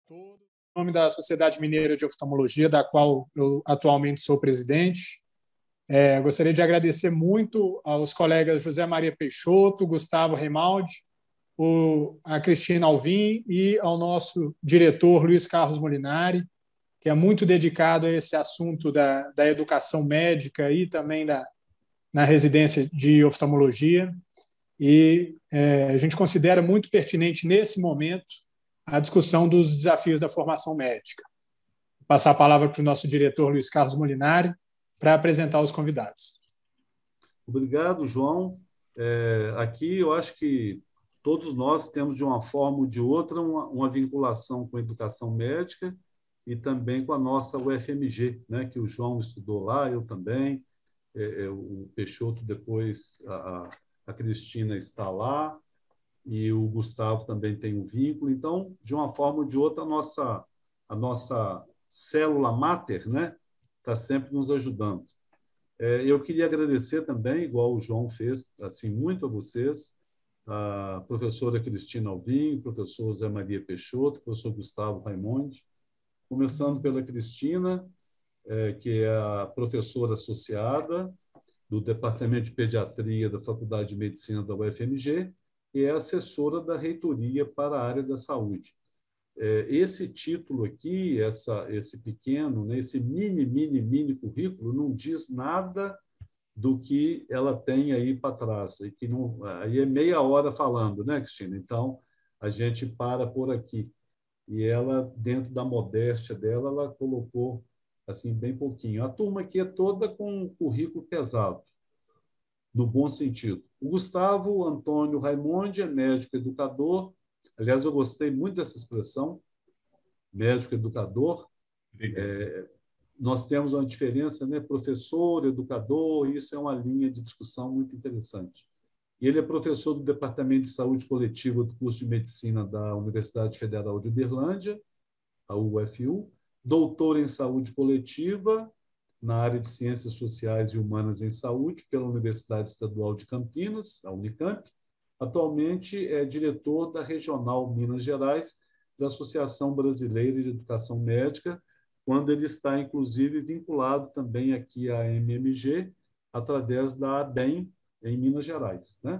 todos. Em nome da Sociedade Mineira de Oftalmologia, da qual eu atualmente sou presidente, gostaria de agradecer muito aos colegas José Maria Peixoto, Gustavo Reimaldi, a Cristina Alvim e ao nosso diretor Luiz Carlos Molinari, que é muito dedicado a esse assunto da educação médica e também na residência de oftalmologia. E a gente considera muito pertinente, nesse momento, a discussão dos desafios da formação médica. Vou passar a palavra para o nosso diretor Luiz Carlos Molinari para apresentar os convidados. Obrigado, João. Aqui eu acho que todos nós temos, de uma forma ou de outra, uma vinculação com a educação médica e também com a nossa UFMG, né, que o João estudou lá, eu também, o Peixoto depois, a Cristina está lá, e o Gustavo também tem um vínculo. Então, de uma forma ou de outra, a nossa célula máter, né, está sempre nos ajudando. Eu queria agradecer também, igual o João fez, assim, muito a vocês, a professora Cristina Alvim, o professor Zé Maria Peixoto, o professor Gustavo Raimondi, começando pela Cristina, que é a professora associada do Departamento de Pediatria da Faculdade de Medicina da UFMG, e é assessora da reitoria para a área da saúde. Esse título aqui, esse pequeno, né, esse mini currículo, não diz nada do que ela tem aí para trás. E que não, aí é meia hora falando, né, Cristina? Então, a gente para por aqui. E ela, dentro da modéstia dela, ela colocou assim bem pouquinho. A turma aqui é toda com um currículo pesado, no bom sentido. O Gustavo Antônio Raimondi é médico educador. Aliás, eu gostei muito dessa expressão, médico educador. Nós temos uma diferença, né? Professor, educador, isso é uma linha de discussão muito interessante. E ele é professor do Departamento de Saúde Coletiva do curso de Medicina da Universidade Federal de Uberlândia, a UFU, doutor em Saúde Coletiva na área de Ciências Sociais e Humanas em Saúde pela Universidade Estadual de Campinas, a Unicamp. Atualmente é diretor da Regional Minas Gerais da Associação Brasileira de Educação Médica, quando ele está, inclusive, vinculado também aqui à MMG, através da ABEM, em Minas Gerais, né?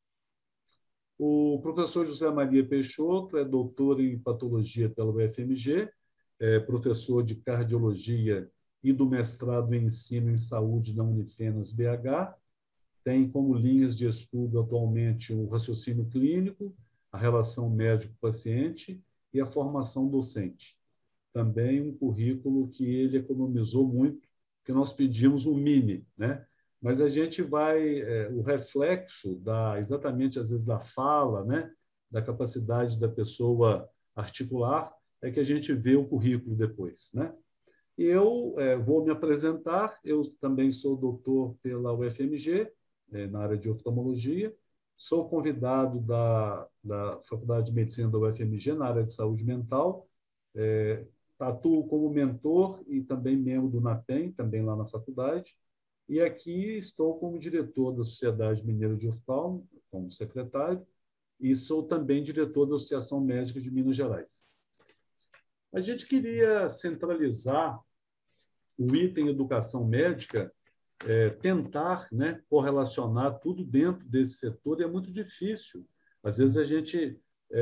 O professor José Maria Peixoto é doutor em patologia pela UFMG, é professor de cardiologia e do mestrado em ensino em saúde na Unifenas BH. Tem como linhas de estudo atualmente o raciocínio clínico, a relação médico-paciente e a formação docente. Também um currículo que ele economizou muito, que nós pedimos um mini, né? Mas a gente vai, o reflexo exatamente, às vezes, da fala, né? Da capacidade da pessoa articular, é que a gente vê o currículo depois, né? E eu vou me apresentar, eu também sou doutor pela UFMG, na área de oftalmologia, sou convidado da Faculdade de Medicina da UFMG na área de saúde mental, atuo como mentor e também membro do NAPEM, também lá na faculdade, e aqui estou como diretor da Sociedade Mineira de Oftalmo, como secretário, e sou também diretor da Associação Médica de Minas Gerais. A gente queria centralizar o item educação médica, tentar, né, correlacionar tudo dentro desse setor, e é muito difícil. Às vezes a gente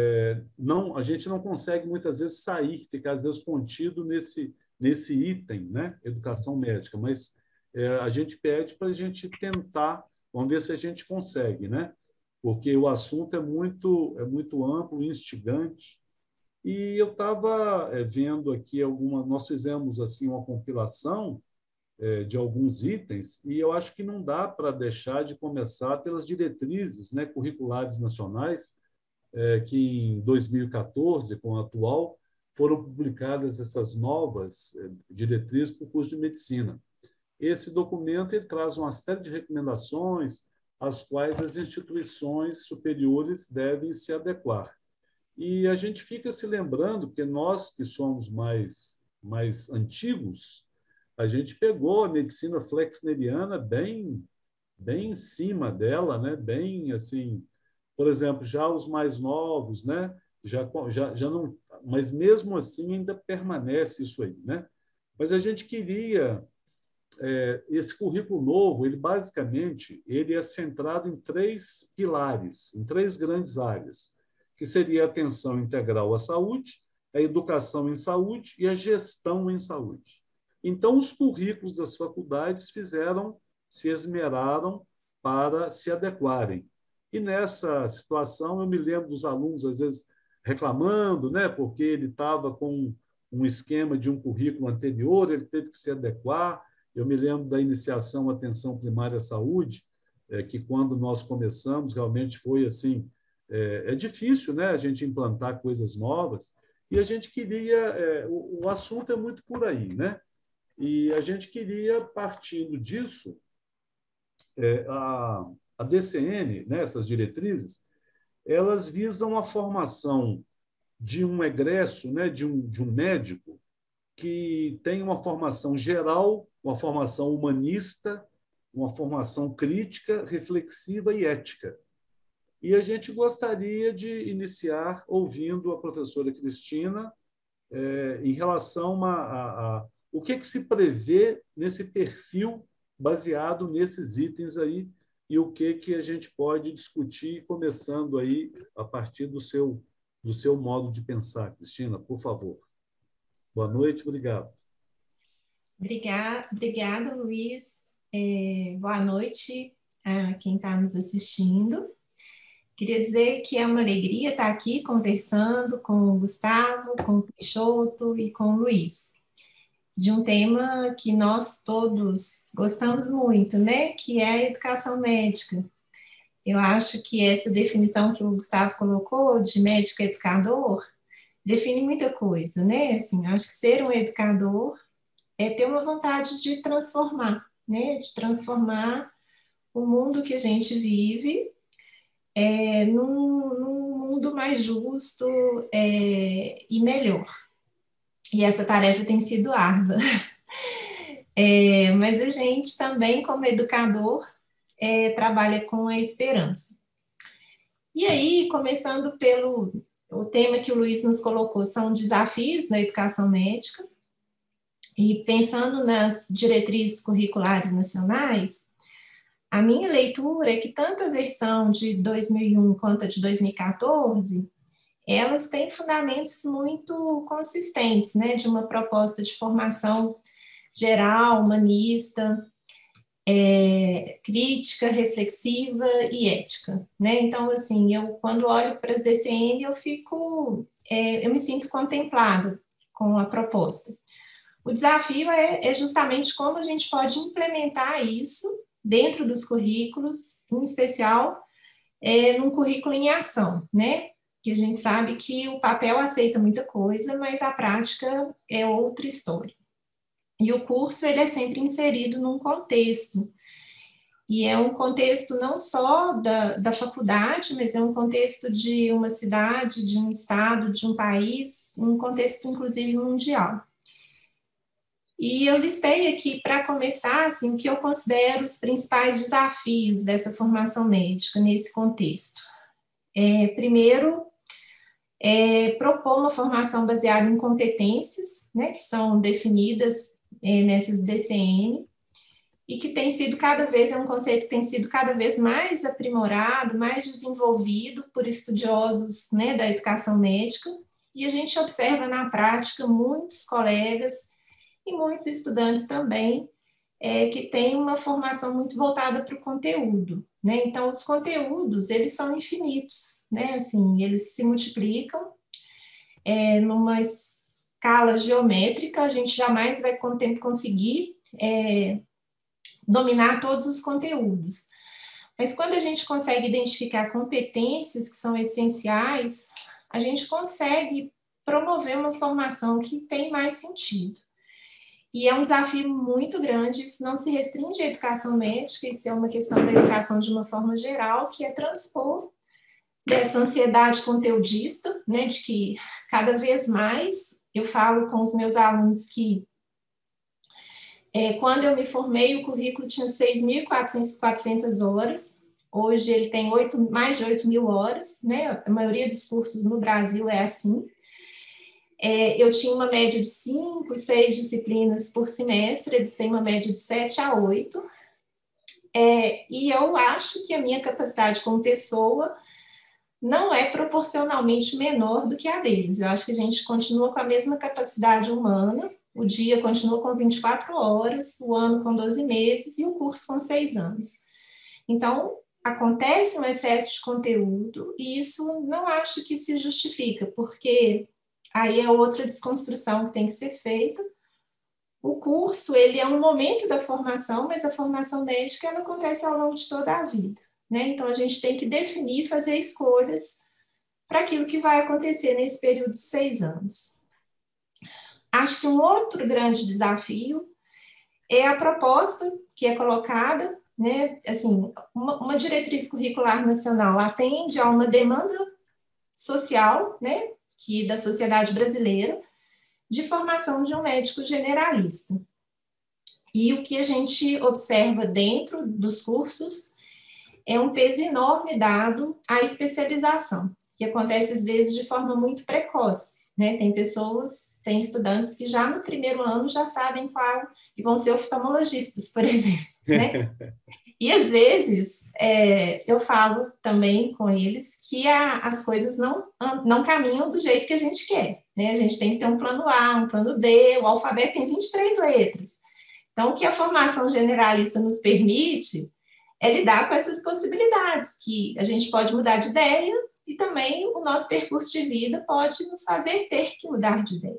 não consegue muitas vezes sair, ficar às vezes contido nesse item, né, educação médica, mas a gente pede para a gente tentar, vamos ver se a gente consegue, né? Porque o assunto é muito amplo e instigante. E eu estava vendo aqui nós fizemos assim uma compilação de alguns itens, e eu acho que não dá para deixar de começar pelas diretrizes, né, curriculares nacionais, que em 2014, com a atual, foram publicadas essas novas diretrizes para o curso de medicina. Esse documento ele traz uma série de recomendações às quais as instituições superiores devem se adequar. E a gente fica se lembrando, porque nós que somos mais antigos, a gente pegou a medicina flexneriana bem em cima dela, né? Bem assim, por exemplo, já os mais novos, né? já não, mas mesmo assim ainda permanece isso aí, né? Mas a gente queria esse currículo novo, ele basicamente ele é centrado em 3 pilares, em 3 grandes áreas, que seria a atenção integral à saúde, a educação em saúde e a gestão em saúde. Então, os currículos das faculdades se esmeraram para se adequarem. E nessa situação, eu me lembro dos alunos, às vezes, reclamando, né, porque ele estava com um esquema de um currículo anterior, ele teve que se adequar. Eu me lembro da iniciação à atenção primária à saúde, que quando nós começamos, realmente foi assim, é difícil, né, a gente implantar coisas novas, e a gente queria, o assunto é muito por aí, né? E a gente queria, partindo disso, a DCN, né, essas diretrizes, elas visam a formação de um egresso, né, de um médico que tem uma formação geral, uma formação humanista, uma formação crítica, reflexiva e ética. E a gente gostaria de iniciar ouvindo a professora Cristina em relação a o que se prevê nesse perfil baseado nesses itens aí e o que a gente pode discutir, começando aí a partir do seu modo de pensar. Cristina, por favor. Boa noite, obrigado. Obrigada, Luiz. Boa noite a quem está nos assistindo. Queria dizer que é uma alegria estar aqui conversando com o Gustavo, com o Peixoto e com o Luiz, de um tema que nós todos gostamos muito, né? Que é a educação médica. Eu acho que essa definição que o Gustavo colocou de médico educador define muita coisa, né? Assim, acho que ser um educador é ter uma vontade de transformar, né? De transformar o mundo que a gente vive num mundo mais justo e melhor. E essa tarefa tem sido árdua. Mas a gente também, como educador, trabalha com a esperança. E aí, começando pelo o tema que o Luiz nos colocou, são desafios na educação médica, e pensando nas diretrizes curriculares nacionais, a minha leitura é que tanto a versão de 2001 quanto a de 2014, elas têm fundamentos muito consistentes, né, de uma proposta de formação geral, humanista, crítica, reflexiva e ética, né? Então, assim, eu quando olho para as DCN, eu me sinto contemplado com a proposta. O desafio é justamente como a gente pode implementar isso dentro dos currículos, em especial num currículo em ação, né? Que a gente sabe que o papel aceita muita coisa, mas a prática é outra história. E o curso, ele é sempre inserido num contexto, e é um contexto não só da faculdade, mas é um contexto de uma cidade, de um estado, de um país, um contexto, inclusive, mundial. E eu listei aqui, para começar, assim, o que eu considero os principais desafios dessa formação médica nesse contexto. Primeiro, propor uma formação baseada em competências, né, que são definidas nessas DCN, e que tem sido é um conceito que tem sido cada vez mais aprimorado, mais desenvolvido por estudiosos, né, da educação médica, e a gente observa na prática muitos colegas e muitos estudantes também que têm uma formação muito voltada para o conteúdo, né? Então, os conteúdos, eles são infinitos, né? Assim, eles se multiplicam numa escala geométrica, a gente jamais vai com o tempo conseguir dominar todos os conteúdos. Mas quando a gente consegue identificar competências que são essenciais, a gente consegue promover uma formação que tem mais sentido. E é um desafio muito grande, isso não se restringe à educação médica, isso é uma questão da educação de uma forma geral, que é transpor dessa ansiedade conteudista, né, de que cada vez mais, eu falo com os meus alunos que quando eu me formei, o currículo tinha 6.400 horas, Hoje ele tem mais de 8 mil horas, né? A maioria dos cursos no Brasil é assim. Eu tinha uma média de 5, 6 disciplinas por semestre, eles têm uma média de 7 a 8. E eu acho que a minha capacidade como pessoa não é proporcionalmente menor do que a deles. Eu acho que a gente continua com a mesma capacidade humana, o dia continua com 24 horas, o ano com 12 meses e o curso com 6 anos. Então, acontece um excesso de conteúdo e isso não acho que se justifica, porque aí é outra desconstrução que tem que ser feita. O curso, ele é um momento da formação, mas a formação médica, ela acontece ao longo de toda a vida, né? Então, a gente tem que definir, fazer escolhas para aquilo que vai acontecer nesse período de 6 anos. Acho que um outro grande desafio é a proposta que é colocada, né? Assim, uma diretriz curricular nacional atende a uma demanda social, né? Que da sociedade brasileira, de formação de um médico generalista. E o que a gente observa dentro dos cursos é um peso enorme dado à especialização, que acontece às vezes de forma muito precoce, né? Tem estudantes que já no primeiro ano já sabem que vão ser oftalmologistas, por exemplo, né? E às vezes eu falo também com eles que as coisas não caminham do jeito que a gente quer, né? A gente tem que ter um plano A, um plano B, o alfabeto tem 23 letras. Então, o que a formação generalista nos permite é lidar com essas possibilidades, que a gente pode mudar de ideia e também o nosso percurso de vida pode nos fazer ter que mudar de ideia.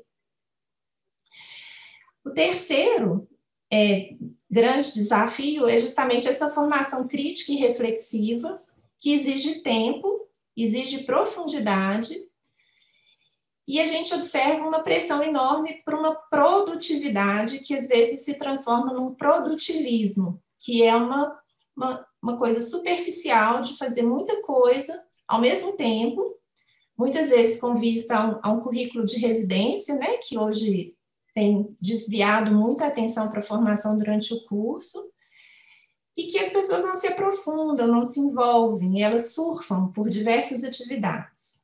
O terceiro grande desafio é justamente essa formação crítica e reflexiva, que exige tempo, exige profundidade, e a gente observa uma pressão enorme por uma produtividade que às vezes se transforma num produtivismo, que é uma coisa superficial de fazer muita coisa ao mesmo tempo, muitas vezes com vista a um currículo de residência, né, que hoje tem desviado muita atenção para a formação durante o curso, e que as pessoas não se aprofundam, não se envolvem, elas surfam por diversas atividades.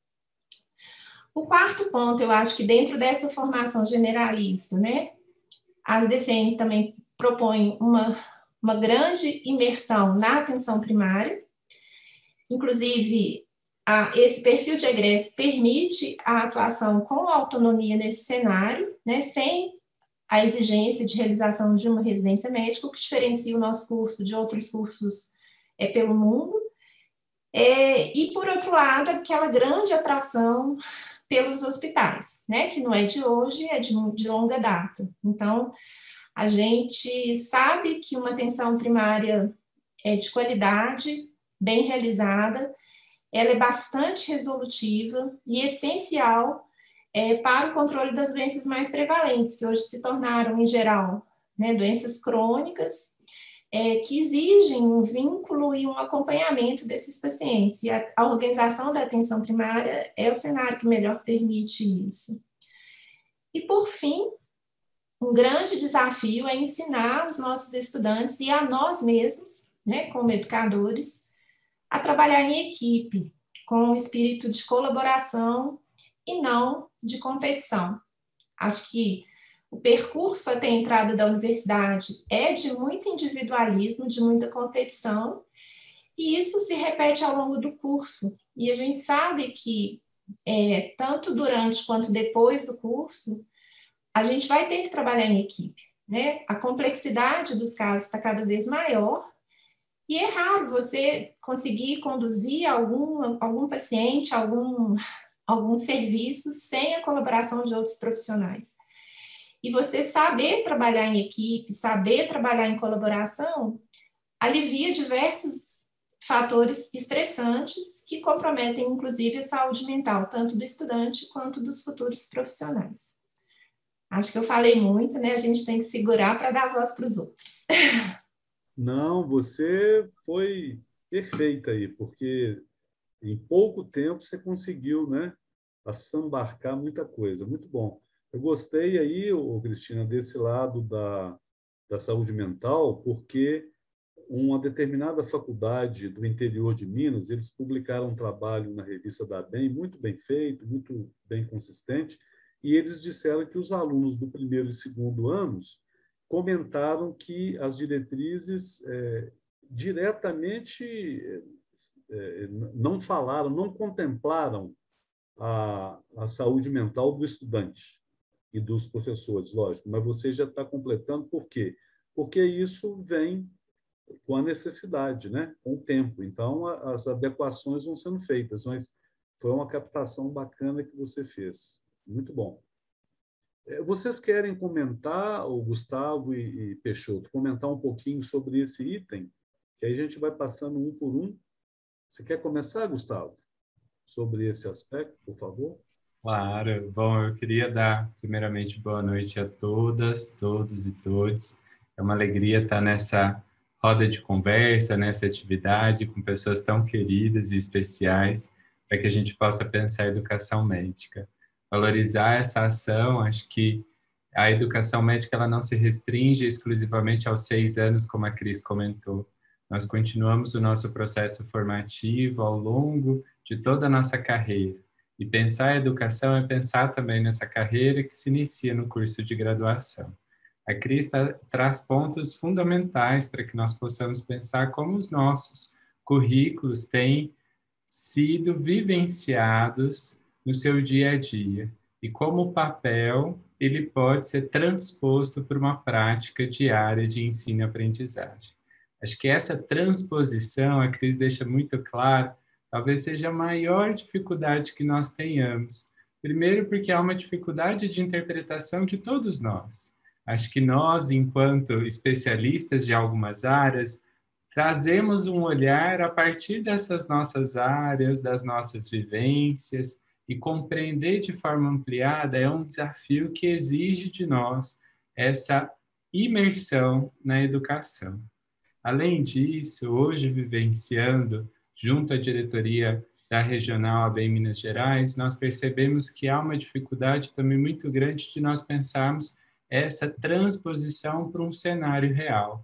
O quarto ponto, eu acho que dentro dessa formação generalista, né, as DCM também propõem uma grande imersão na atenção primária, inclusive esse perfil de egresso permite a atuação com autonomia nesse cenário, né, sem a exigência de realização de uma residência médica, o que diferencia o nosso curso de outros cursos pelo mundo. E, por outro lado, aquela grande atração pelos hospitais, né, que não é de hoje, é de longa data. Então, a gente sabe que uma atenção primária de qualidade, bem realizada, ela é bastante resolutiva e essencial para o controle das doenças mais prevalentes, que hoje se tornaram, em geral, né, doenças crônicas, que exigem um vínculo e um acompanhamento desses pacientes. E a organização da atenção primária é o cenário que melhor permite isso. E, por fim, um grande desafio é ensinar os nossos estudantes e a nós mesmos, né, como educadores, a trabalhar em equipe, com um espírito de colaboração e não de competição. Acho que o percurso até a entrada da universidade é de muito individualismo, de muita competição, e isso se repete ao longo do curso. E a gente sabe que, tanto durante quanto depois do curso, a gente vai ter que trabalhar em equipe, né? A complexidade dos casos está cada vez maior, e é raro você conseguir conduzir algum paciente, algum serviço sem a colaboração de outros profissionais. E você saber trabalhar em equipe, saber trabalhar em colaboração, alivia diversos fatores estressantes que comprometem, inclusive, a saúde mental, tanto do estudante quanto dos futuros profissionais. Acho que eu falei muito, né? A gente tem que segurar para dar voz para os outros. Não, você foi perfeita aí, porque em pouco tempo você conseguiu, né, assambarcar muita coisa. Muito bom. Eu gostei aí, Cristina, desse lado da saúde mental, porque uma determinada faculdade do interior de Minas, eles publicaram um trabalho na revista da ABEM, muito bem feito, muito bem consistente, e eles disseram que os alunos do primeiro e segundo anos comentaram que as diretrizes diretamente não falaram, não contemplaram a saúde mental do estudante e dos professores, lógico, mas você já está completando por quê? Porque isso vem com a necessidade, né? Com o tempo. Então, as adequações vão sendo feitas, mas foi uma captação bacana que você fez. Muito bom. Vocês querem comentar, o Gustavo e Peixoto, comentar um pouquinho sobre esse item? Que aí a gente vai passando um por um. Você quer começar, Gustavo? Sobre esse aspecto, por favor? Claro. Bom, eu queria dar, primeiramente, boa noite a todas, todos e todes. É uma alegria estar nessa roda de conversa, nessa atividade, com pessoas tão queridas e especiais, para que a gente possa pensar a educação médica. Valorizar essa ação, acho que a educação médica ela não se restringe exclusivamente aos 6 anos, como a Cris comentou. Nós continuamos o nosso processo formativo ao longo de toda a nossa carreira. E pensar a educação é pensar também nessa carreira que se inicia no curso de graduação. A Cris traz pontos fundamentais para que nós possamos pensar como os nossos currículos têm sido vivenciados no seu dia a dia e como o papel ele pode ser transposto para uma prática diária de ensino e aprendizagem. Acho que essa transposição, a Cris deixa muito claro, talvez seja a maior dificuldade que nós tenhamos. Primeiro, porque há uma dificuldade de interpretação de todos nós. Acho que nós, enquanto especialistas de algumas áreas, trazemos um olhar a partir dessas nossas áreas, das nossas vivências, e compreender de forma ampliada é um desafio que exige de nós essa imersão na educação. Além disso, hoje vivenciando, junto à diretoria da Regional ABEM Minas Gerais, nós percebemos que há uma dificuldade também muito grande de nós pensarmos essa transposição para um cenário real.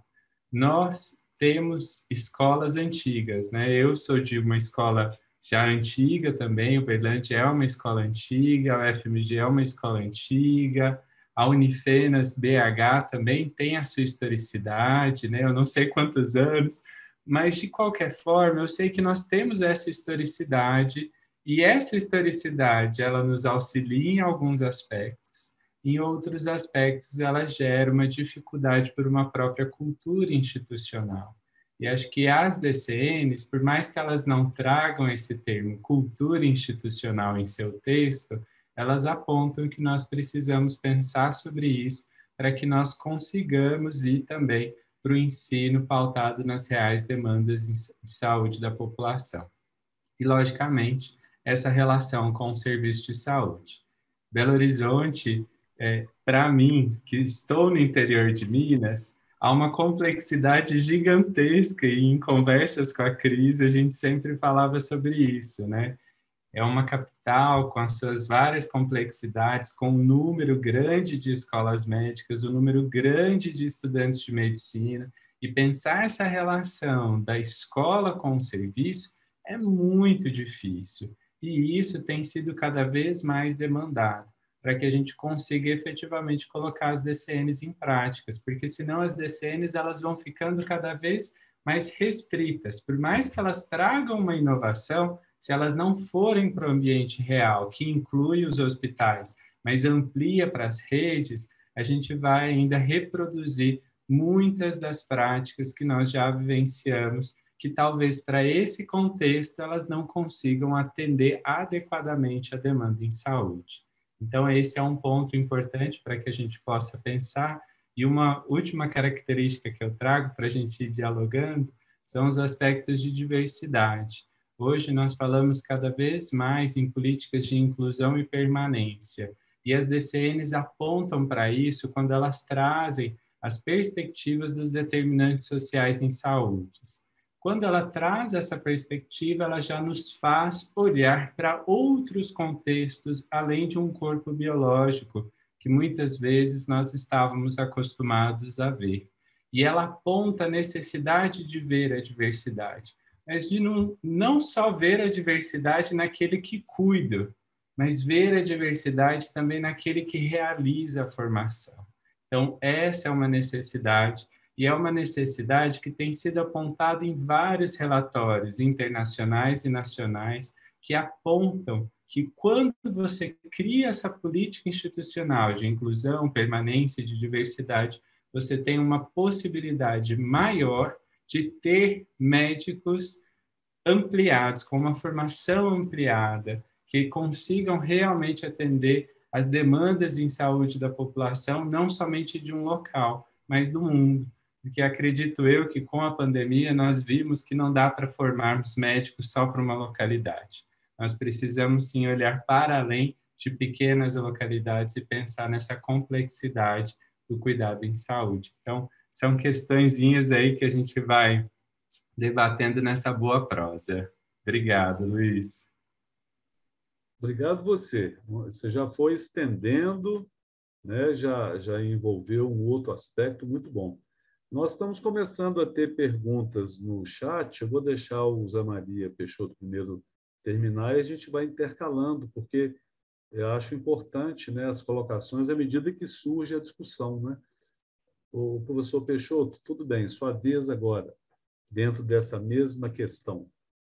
Nós temos escolas antigas, né? Eu sou de uma escola já antiga também, o Berlândia é uma escola antiga, a UFMG é uma escola antiga, a Unifenas BH também tem a sua historicidade, né? Eu não sei quantos anos, mas de qualquer forma, eu sei que nós temos essa historicidade e essa historicidade, ela nos auxilia em alguns aspectos. Em outros aspectos, ela gera uma dificuldade por uma própria cultura institucional. E acho que as DCNs, por mais que elas não tragam esse termo cultura institucional em seu texto, elas apontam que nós precisamos pensar sobre isso para que nós consigamos ir também para o ensino pautado nas reais demandas de saúde da população. E, logicamente, essa relação com o serviço de saúde. Belo Horizonte, para mim, que estou no interior de Minas, há uma complexidade gigantesca e em conversas com a Cris a gente sempre falava sobre isso, né? É uma capital com as suas várias complexidades, com um número grande de escolas médicas, um número grande de estudantes de medicina, e pensar essa relação da escola com o serviço é muito difícil, e isso tem sido cada vez mais demandado, para que a gente consiga efetivamente colocar as DCNs em práticas, porque senão as DCNs elas vão ficando cada vez mais restritas, por mais que elas tragam uma inovação, se elas não forem para o ambiente real, que inclui os hospitais, mas amplia para as redes, a gente vai ainda reproduzir muitas das práticas que nós já vivenciamos, que talvez para esse contexto elas não consigam atender adequadamente a demanda em saúde. Então, esse é um ponto importante para que a gente possa pensar. E uma última característica que eu trago para a gente ir dialogando são os aspectos de diversidade. Hoje nós falamos cada vez mais em políticas de inclusão e permanência, e as DCNs apontam para isso quando elas trazem as perspectivas dos determinantes sociais em saúde. Quando ela traz essa perspectiva, ela já nos faz olhar para outros contextos, além de um corpo biológico, que muitas vezes nós estávamos acostumados a ver. e ela aponta a necessidade de ver a diversidade, mas de não só ver a diversidade naquele que cuida, mas ver a diversidade também naquele que realiza a formação. Então, essa é uma necessidade, e é uma necessidade que tem sido apontada em vários relatórios internacionais e nacionais que apontam que quando você cria essa política institucional de inclusão, permanência e de diversidade, você tem uma possibilidade maior de ter médicos ampliados, com uma formação ampliada, que consigam realmente atender as demandas em saúde da população, não somente de um local, mas do mundo. Porque acredito eu que com a pandemia nós vimos que não dá para formarmos médicos só para uma localidade. Nós precisamos sim olhar para além de pequenas localidades e pensar nessa complexidade do cuidado em saúde. Então, são questõezinhas aí que a gente vai debatendo nessa boa prosa. Obrigado, Luiz. Obrigado você. Você já foi estendendo, né? Já envolveu um outro aspecto muito bom. Nós estamos começando a ter perguntas no chat. Eu vou deixar o Zé Maria Peixoto primeiro terminar e a gente vai intercalando, porque eu acho importante, né, as colocações à medida que surge a discussão, né? O professor Peixoto, tudo bem, sua vez agora, dentro dessa mesma questão.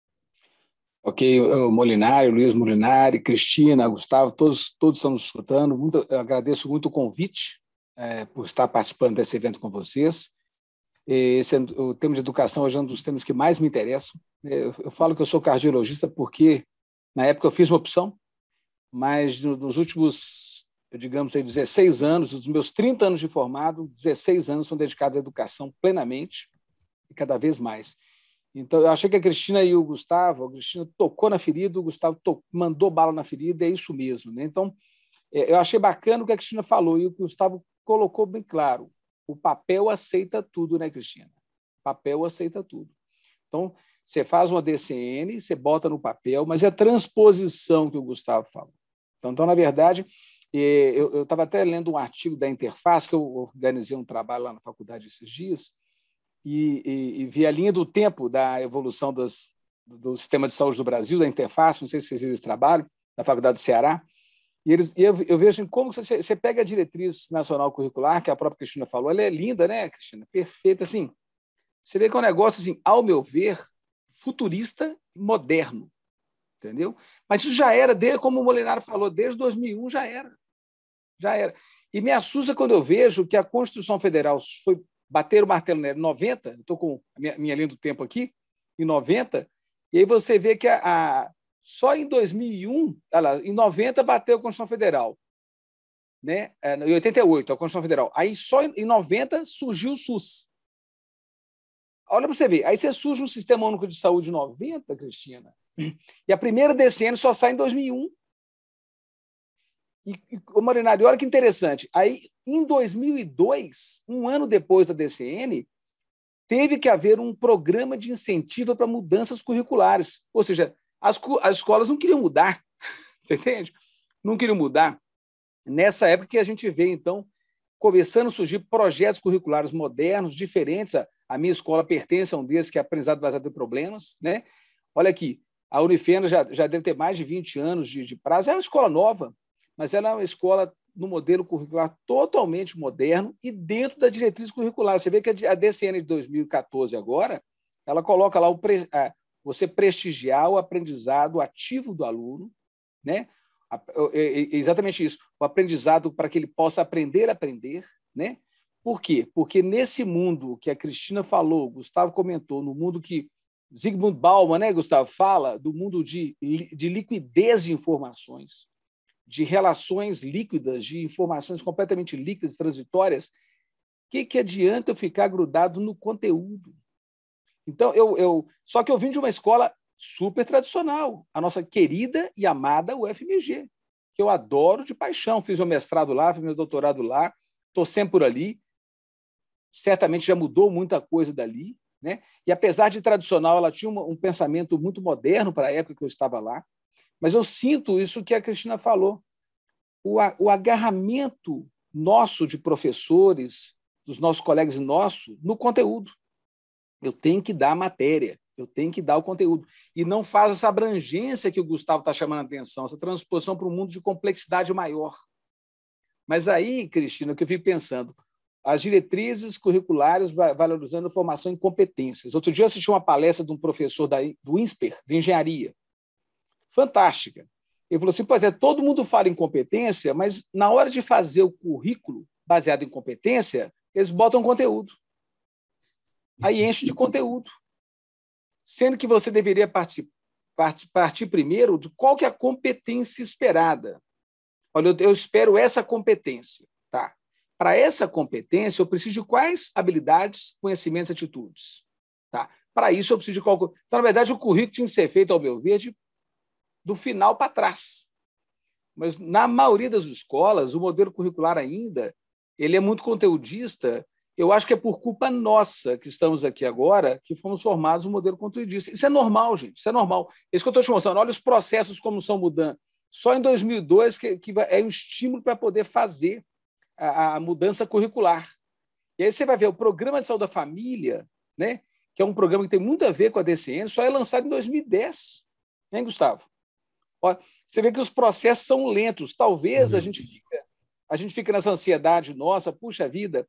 Ok, o Molinari, o Luiz Molinari, Cristina, Gustavo, todos estão nos escutando. Eu agradeço muito o convite por estar participando desse evento com vocês. O tema de educação hoje é um dos temas que mais me interessam. Eu falo que eu sou cardiologista porque, na época, eu fiz uma opção, mas nos últimos, digamos, 16 anos, dos meus 30 anos de formado, 16 anos são dedicados à educação plenamente e cada vez mais. Então, eu achei que a Cristina e o Gustavo, a Cristina tocou na ferida, o Gustavo mandou bala na ferida, é isso mesmo, né? Então, eu achei bacana o que a Cristina falou e o Gustavo colocou bem claro. O papel aceita tudo, né, Cristina? O papel aceita tudo. Então, você faz uma DCN, você bota no papel, mas é a transposição que o Gustavo falou. Então, na verdade, eu estava até lendo um artigo da Interface, que eu organizei um trabalho lá na faculdade esses dias, e vi a linha do tempo da evolução do sistema de saúde do Brasil, da Interface, não sei se vocês viram esse trabalho, da Faculdade do Ceará, e eu vejo como você pega a diretriz nacional curricular, que a própria Cristina falou, ela é linda, né, Cristina? Perfeita, assim. Você vê que é um negócio, assim, ao meu ver, futurista e moderno, entendeu? Mas isso já era, como o Molinari falou, desde 2001 já era. Já era. E me assusta quando eu vejo que a Constituição Federal foi bater o martelo em 90, estou com a minha linha do tempo aqui, em 90, e aí você vê que só em 2001, em 90 bateu a Constituição Federal, né? Em 88, a Constituição Federal. Aí só em 90 surgiu o SUS. Olha para você ver, aí você surge um Sistema Único de Saúde em 90, Cristina, e a primeira DCN só sai em 2001. E o Molinari, olha que interessante, aí em 2002, um ano depois da DCN, teve que haver um programa de incentivo para mudanças curriculares, ou seja, as escolas não queriam mudar, você entende? Não queriam mudar. Nessa época que a gente vê, então, começando a surgir projetos curriculares modernos, diferentes. A minha escola pertence a um desses, que é aprendizado baseado em problemas, né? Olha aqui, a Unifena já deve ter mais de 20 anos de prazo, é uma escola nova, mas ela é uma escola no modelo curricular totalmente moderno e dentro da diretriz curricular. Você vê que a DCN de 2014 agora, ela coloca lá você prestigiar o aprendizado ativo do aluno, né? Exatamente isso, o aprendizado para que ele possa aprender a aprender, né? Por quê? Porque nesse mundo que a Cristina falou, o Gustavo comentou, no mundo que Zygmunt Bauman, né, Gustavo, fala do mundo de liquidez de informações, de relações líquidas, de informações completamente líquidas, transitórias, que adianta eu ficar grudado no conteúdo? Então, só que eu vim de uma escola super tradicional, a nossa querida e amada UFMG, que eu adoro de paixão. Fiz meu mestrado lá, fiz meu doutorado lá, estou sempre por ali. Certamente já mudou muita coisa dali, né? E apesar de tradicional, ela tinha um pensamento muito moderno para a época que eu estava lá. Mas eu sinto isso que a Cristina falou. O agarramento nosso de professores, dos nossos colegas e nosso no conteúdo. Eu tenho que dar a matéria, eu tenho que dar o conteúdo. E não faz essa abrangência que o Gustavo está chamando a atenção, essa transposição para um mundo de complexidade maior. Mas aí, Cristina, o que eu fico pensando, as diretrizes curriculares valorizando a formação em competências. Outro dia eu assisti uma palestra de um professor do INSPER, de engenharia. Fantástica. Ele falou assim, pois é, todo mundo fala em competência, mas na hora de fazer o currículo baseado em competência, eles botam conteúdo. Aí enche de conteúdo. Sendo que você deveria partir primeiro de qual que é a competência esperada. Olha, eu espero essa competência. Tá? Para essa competência, eu preciso de quais habilidades, conhecimentos e atitudes? Tá? Para isso, eu preciso de qual... Então, na verdade, o currículo tinha que ser feito, ao meu ver, do final para trás. Mas, na maioria das escolas, o modelo curricular ainda ele é muito conteudista. Eu acho que é por culpa nossa que estamos aqui agora que fomos formados um modelo conteudista. Isso é normal, gente. Isso é normal. É isso que eu estou te mostrando. Olha os processos como estão mudando. Só em 2002 que é um estímulo para poder fazer a mudança curricular. E aí você vai ver o Programa de Saúde da Família, né, que é um programa que tem muito a ver com a DCN, só é lançado em 2010. Hein, Gustavo? Ó, você vê que os processos são lentos. Talvez a gente fica nessa ansiedade nossa, puxa vida,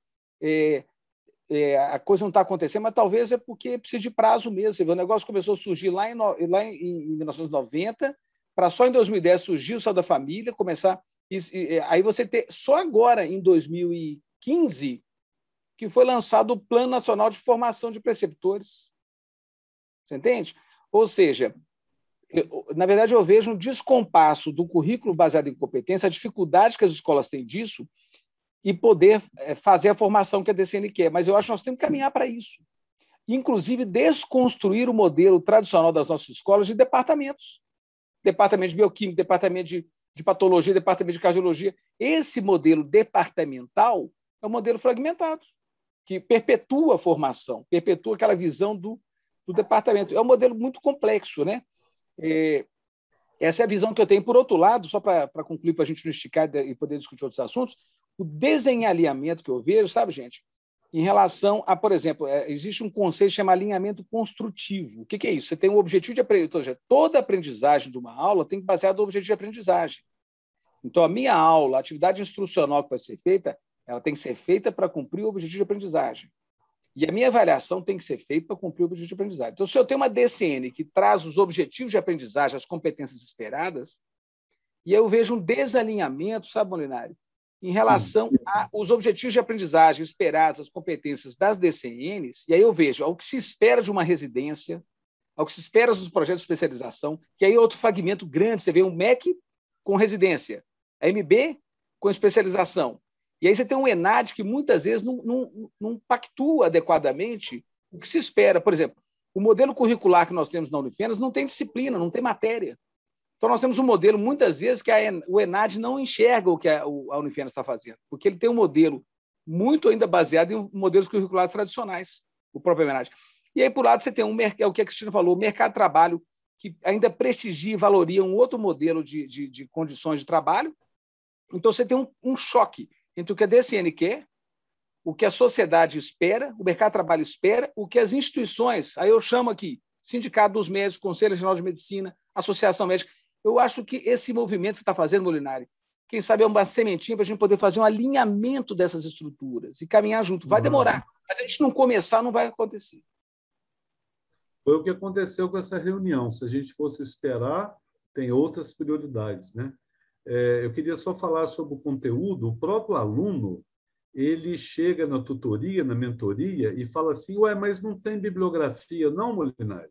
a coisa não está acontecendo, mas talvez é porque precisa de prazo mesmo. Você vê, o negócio começou a surgir lá em 1990, para só em 2010 surgir o Saúde da Família, começar... aí você ter... Só agora, em 2015, que foi lançado o Plano Nacional de Formação de Preceptores. Você entende? Ou seja, na verdade, eu vejo um descompasso do currículo baseado em competência, a dificuldade que as escolas têm disso, e poder fazer a formação que a DCN quer. Mas eu acho que nós temos que caminhar para isso. Inclusive, desconstruir o modelo tradicional das nossas escolas de departamentos. Departamento de bioquímica, departamento de patologia, departamento de cardiologia. Esse modelo departamental é um modelo fragmentado, que perpetua a formação, perpetua aquela visão do departamento. É um modelo muito complexo, né? Essa é a visão que eu tenho. Por outro lado, só para concluir, para a gente não esticar e poder discutir outros assuntos, o desalinhamento que eu vejo, sabe, gente, em relação a, por exemplo, existe um conceito chamado alinhamento construtivo. O que é isso? Você tem um objetivo de aprendizagem. Toda aprendizagem de uma aula tem que basear no objetivo de aprendizagem. Então, a minha aula, a atividade instrucional que vai ser feita, ela tem que ser feita para cumprir o objetivo de aprendizagem. E a minha avaliação tem que ser feita para cumprir o objetivo de aprendizagem. Então, se eu tenho uma DCN que traz os objetivos de aprendizagem, as competências esperadas, e eu vejo um desalinhamento, sabe, Molinari, em relação aos objetivos de aprendizagem esperados, as competências das DCNs, e aí eu vejo ao que se espera de uma residência, ao que se espera dos projetos de especialização, que aí é outro fragmento grande, você vê um MEC com residência, a MB com especialização, e aí você tem um ENAD que muitas vezes não pactua adequadamente o que se espera. Por exemplo, o modelo curricular que nós temos na Unifenas não tem disciplina, não tem matéria. Então, nós temos um modelo, muitas vezes, que o ENAD não enxerga o que a Unifenas está fazendo, porque ele tem um modelo muito ainda baseado em modelos curriculares tradicionais, o próprio ENAD. E aí, por lado, você tem o que a Cristina falou, o mercado de trabalho, que ainda prestigia e valoria um outro modelo de condições de trabalho. Então, você tem um choque entre o que a DCN quer, o que a sociedade espera, o mercado de trabalho espera, o que as instituições, aí eu chamo aqui, Sindicato dos Médicos, Conselho Regional de Medicina, Associação Médica. Eu acho que esse movimento que você está fazendo, Molinari, quem sabe é uma sementinha para a gente poder fazer um alinhamento dessas estruturas e caminhar junto. Vai demorar, mas se a gente não começar, não vai acontecer. Foi o que aconteceu com essa reunião. Se a gente fosse esperar, tem outras prioridades, né? Eu queria só falar sobre o conteúdo. O próprio aluno, ele chega na tutoria, na mentoria, e fala assim, ué, mas não tem bibliografia, não, Molinari?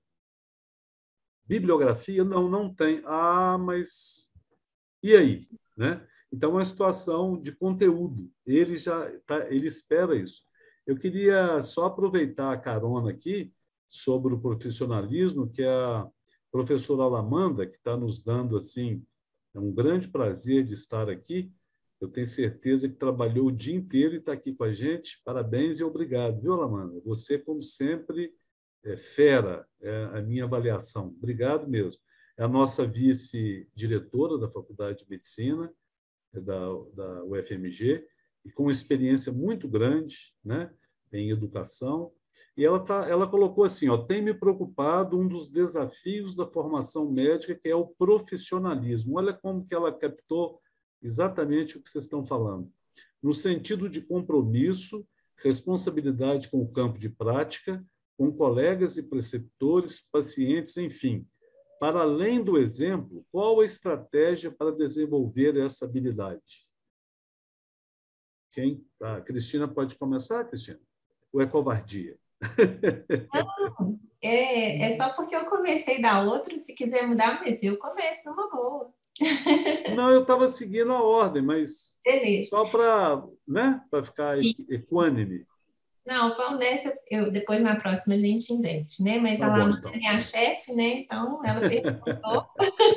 Bibliografia? Não, não tem. Ah, mas... E aí? Né? Então, é uma situação de conteúdo. Ele espera isso. Eu queria só aproveitar a carona aqui sobre o profissionalismo, que a professora Alamanda, que está nos dando, assim, é um grande prazer de estar aqui. Eu tenho certeza que trabalhou o dia inteiro e está aqui com a gente. Parabéns e obrigado, viu, Alamanda? Você, como sempre, é fera, é a minha avaliação. Obrigado mesmo. É a nossa vice-diretora da Faculdade de Medicina, da UFMG, e com experiência muito grande, né, em educação. E ela colocou assim, ó, tem me preocupado um dos desafios da formação médica, que é o profissionalismo. Olha como que ela captou exatamente o que vocês estão falando. No sentido de compromisso, responsabilidade com o campo de prática, com colegas e preceptores, pacientes, enfim. Para além do exemplo, qual a estratégia para desenvolver essa habilidade? Quem? A Cristina pode começar, Cristina? Ou é covardia? Não, é só porque eu comecei da outra, se quiser mudar, mas eu começo numa boa. Não, eu estava seguindo a ordem, mas Beleza. só para, né, para ficar equânime. Não, vamos nessa, depois na próxima a gente inverte, né? Mas Tá a bom, Lamanda então. é minha chefe, né? Então ela perguntou.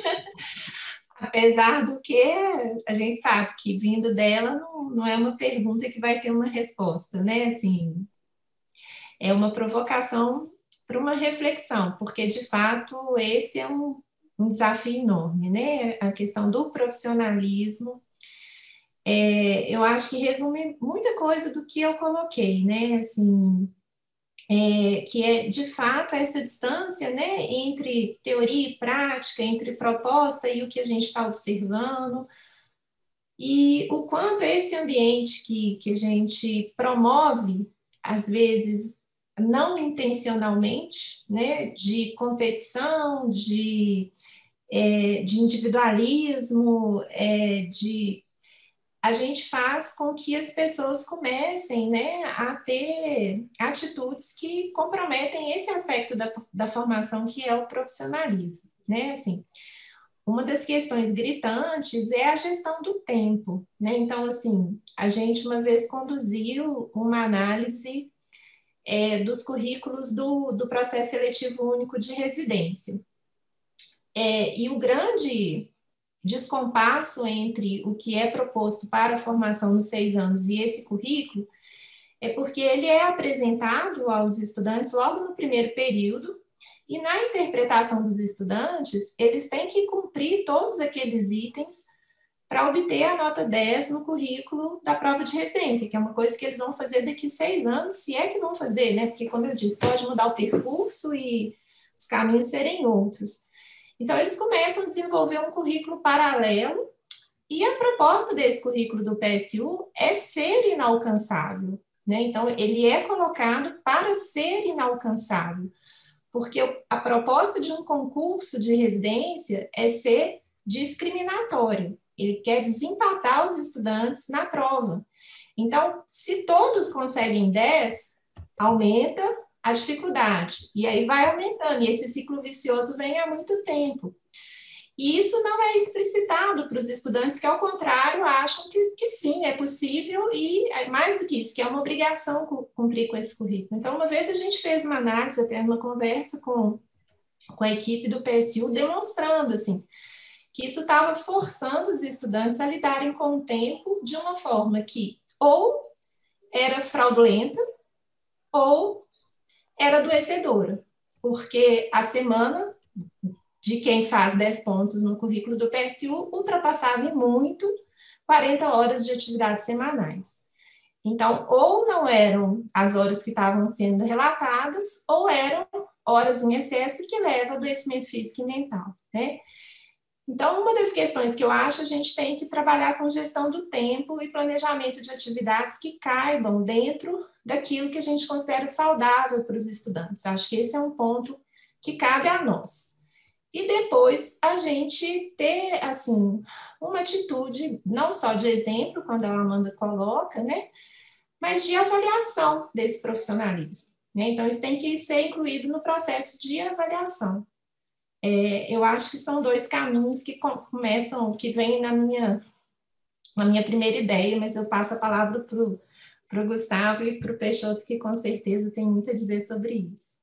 Apesar do que a gente sabe que vindo dela não é uma pergunta que vai ter uma resposta, né? Assim, é uma provocação para uma reflexão, porque de fato esse é um desafio enorme, né? A questão do profissionalismo. Eu acho que resume muita coisa do que eu coloquei, né? Assim, que é de fato essa distância, né, entre teoria e prática, entre proposta e o que a gente está observando, e o quanto esse ambiente que a gente promove, às vezes não intencionalmente, né, de competição, de individualismo, a gente faz com que as pessoas comecem, né, a ter atitudes que comprometem esse aspecto da formação que é o profissionalismo, né, assim. Uma das questões gritantes é a gestão do tempo, né? Então, assim, a gente uma vez conduziu uma análise dos currículos do processo seletivo único de residência. E o grande descompasso entre o que é proposto para a formação nos 6 anos e esse currículo é porque ele é apresentado aos estudantes logo no primeiro período, e na interpretação dos estudantes, eles têm que cumprir todos aqueles itens para obter a nota 10 no currículo da prova de residência, que é uma coisa que eles vão fazer daqui a 6 anos, se é que vão fazer, né? Porque, como eu disse, pode mudar o percurso e os caminhos serem outros. Então, eles começam a desenvolver um currículo paralelo, e a proposta desse currículo do PSU é ser inalcançável, né? Então, ele é colocado para ser inalcançável, porque a proposta de um concurso de residência é ser discriminatório. Ele quer desempatar os estudantes na prova. Então, se todos conseguem 10, aumenta a dificuldade. E aí vai aumentando. E esse ciclo vicioso vem há muito tempo. E isso não é explicitado para os estudantes que, ao contrário, acham que sim, é possível e, mais do que isso, que é uma obrigação cumprir com esse currículo. Então, uma vez a gente fez uma análise, até uma conversa com a equipe do PSU, demonstrando, assim, que isso estava forçando os estudantes a lidarem com o tempo de uma forma que ou era fraudulenta ou era adoecedora, porque a semana de quem faz 10 pontos no currículo do PSU ultrapassava em muito 40 horas de atividades semanais. Então, ou não eram as horas que estavam sendo relatadas, ou eram horas em excesso que leva a adoecimento físico e mental, né? Então, uma das questões que eu acho, a gente tem que trabalhar com gestão do tempo e planejamento de atividades que caibam dentro daquilo que a gente considera saudável para os estudantes. Acho que esse é um ponto que cabe a nós. E depois a gente ter, assim, uma atitude, não só de exemplo, quando a Amanda coloca, né, mas de avaliação desse profissionalismo, né? Então, isso tem que ser incluído no processo de avaliação. Eu acho que são 2 caminhos que começam, que vêm na minha primeira ideia, mas eu passo a palavra para o Gustavo e para o Peixoto, que com certeza tem muito a dizer sobre isso.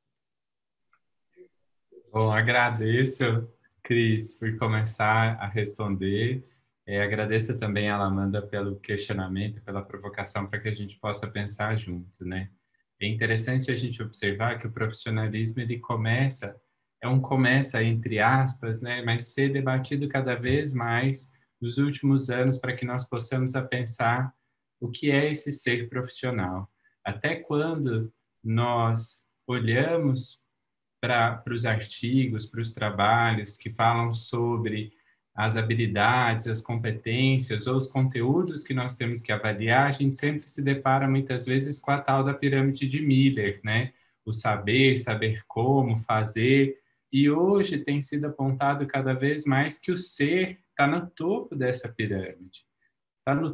Bom, agradeço, Cris, por começar a responder. Agradeço também a Amanda pelo questionamento, pela provocação, para que a gente possa pensar junto, né? É interessante a gente observar que o profissionalismo, ele começa entre aspas, né? Mas ser debatido cada vez mais nos últimos anos para que nós possamos a pensar o que é esse ser profissional. Até quando nós olhamos para os artigos, para os trabalhos que falam sobre as habilidades, as competências ou os conteúdos que nós temos que avaliar, a gente sempre se depara muitas vezes com a tal da pirâmide de Miller, né? O saber, saber como, fazer. E hoje tem sido apontado cada vez mais que o ser está no topo dessa pirâmide. Está no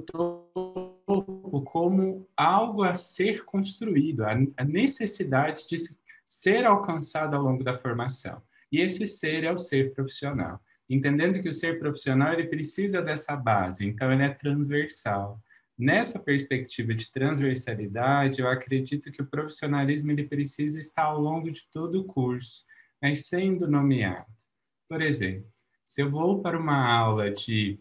topo como algo a ser construído, a necessidade de ser alcançado ao longo da formação. E esse ser é o ser profissional. Entendendo que o ser profissional ele precisa dessa base, então ele é transversal. Nessa perspectiva de transversalidade, eu acredito que o profissionalismo ele precisa estar ao longo de todo o curso, mas sendo nomeado. Por exemplo, se eu vou para uma aula de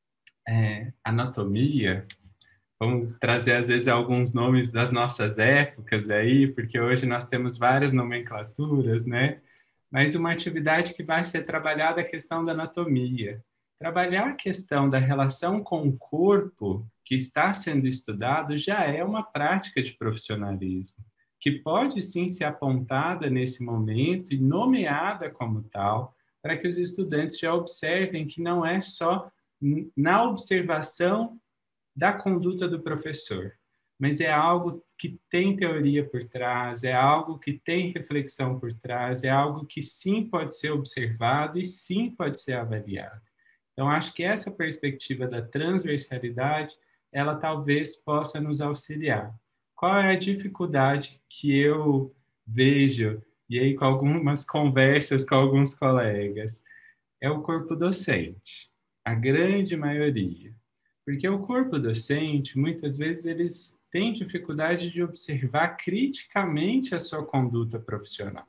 anatomia, vamos trazer às vezes alguns nomes das nossas épocas aí, porque hoje nós temos várias nomenclaturas, né? Mas uma atividade que vai ser trabalhada a questão da anatomia. Trabalhar a questão da relação com o corpo que está sendo estudado já é uma prática de profissionalismo, que pode sim ser apontada nesse momento e nomeada como tal, para que os estudantes já observem que não é só na observação da conduta do professor, mas é algo que tem teoria por trás, é algo que tem reflexão por trás, é algo que sim pode ser observado e sim pode ser avaliado. Então, acho que essa perspectiva da transversalidade, ela talvez possa nos auxiliar. Qual é a dificuldade que eu vejo, e aí com algumas conversas com alguns colegas? É o corpo docente, a grande maioria. Porque o corpo docente, muitas vezes, eles têm dificuldade de observar criticamente a sua conduta profissional.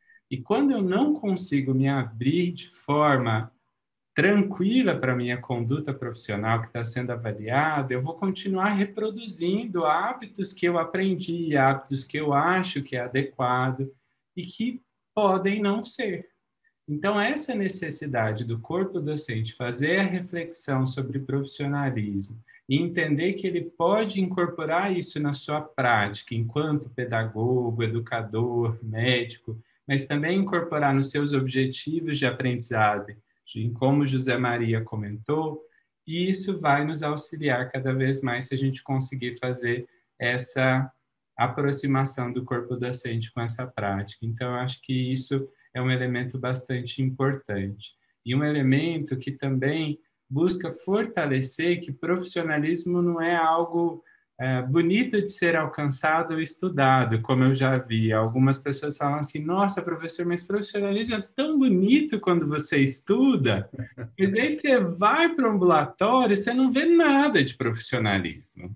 E quando eu não consigo me abrir de forma tranquila para a minha conduta profissional que está sendo avaliada, eu vou continuar reproduzindo hábitos que eu aprendi, hábitos que eu acho que é adequado e que podem não ser. Então, essa necessidade do corpo docente fazer a reflexão sobre profissionalismo e entender que ele pode incorporar isso na sua prática enquanto pedagogo, educador, médico, mas também incorporar nos seus objetivos de aprendizado, como José Maria comentou, e isso vai nos auxiliar cada vez mais se a gente conseguir fazer essa aproximação do corpo docente com essa prática. Então, eu acho que isso é um elemento bastante importante. E um elemento que também busca fortalecer que profissionalismo não é algo bonito de ser alcançado ou estudado, como eu já vi. Algumas pessoas falam assim, nossa, professor, mas profissionalismo é tão bonito quando você estuda, mas daí você vai para o ambulatório e você não vê nada de profissionalismo.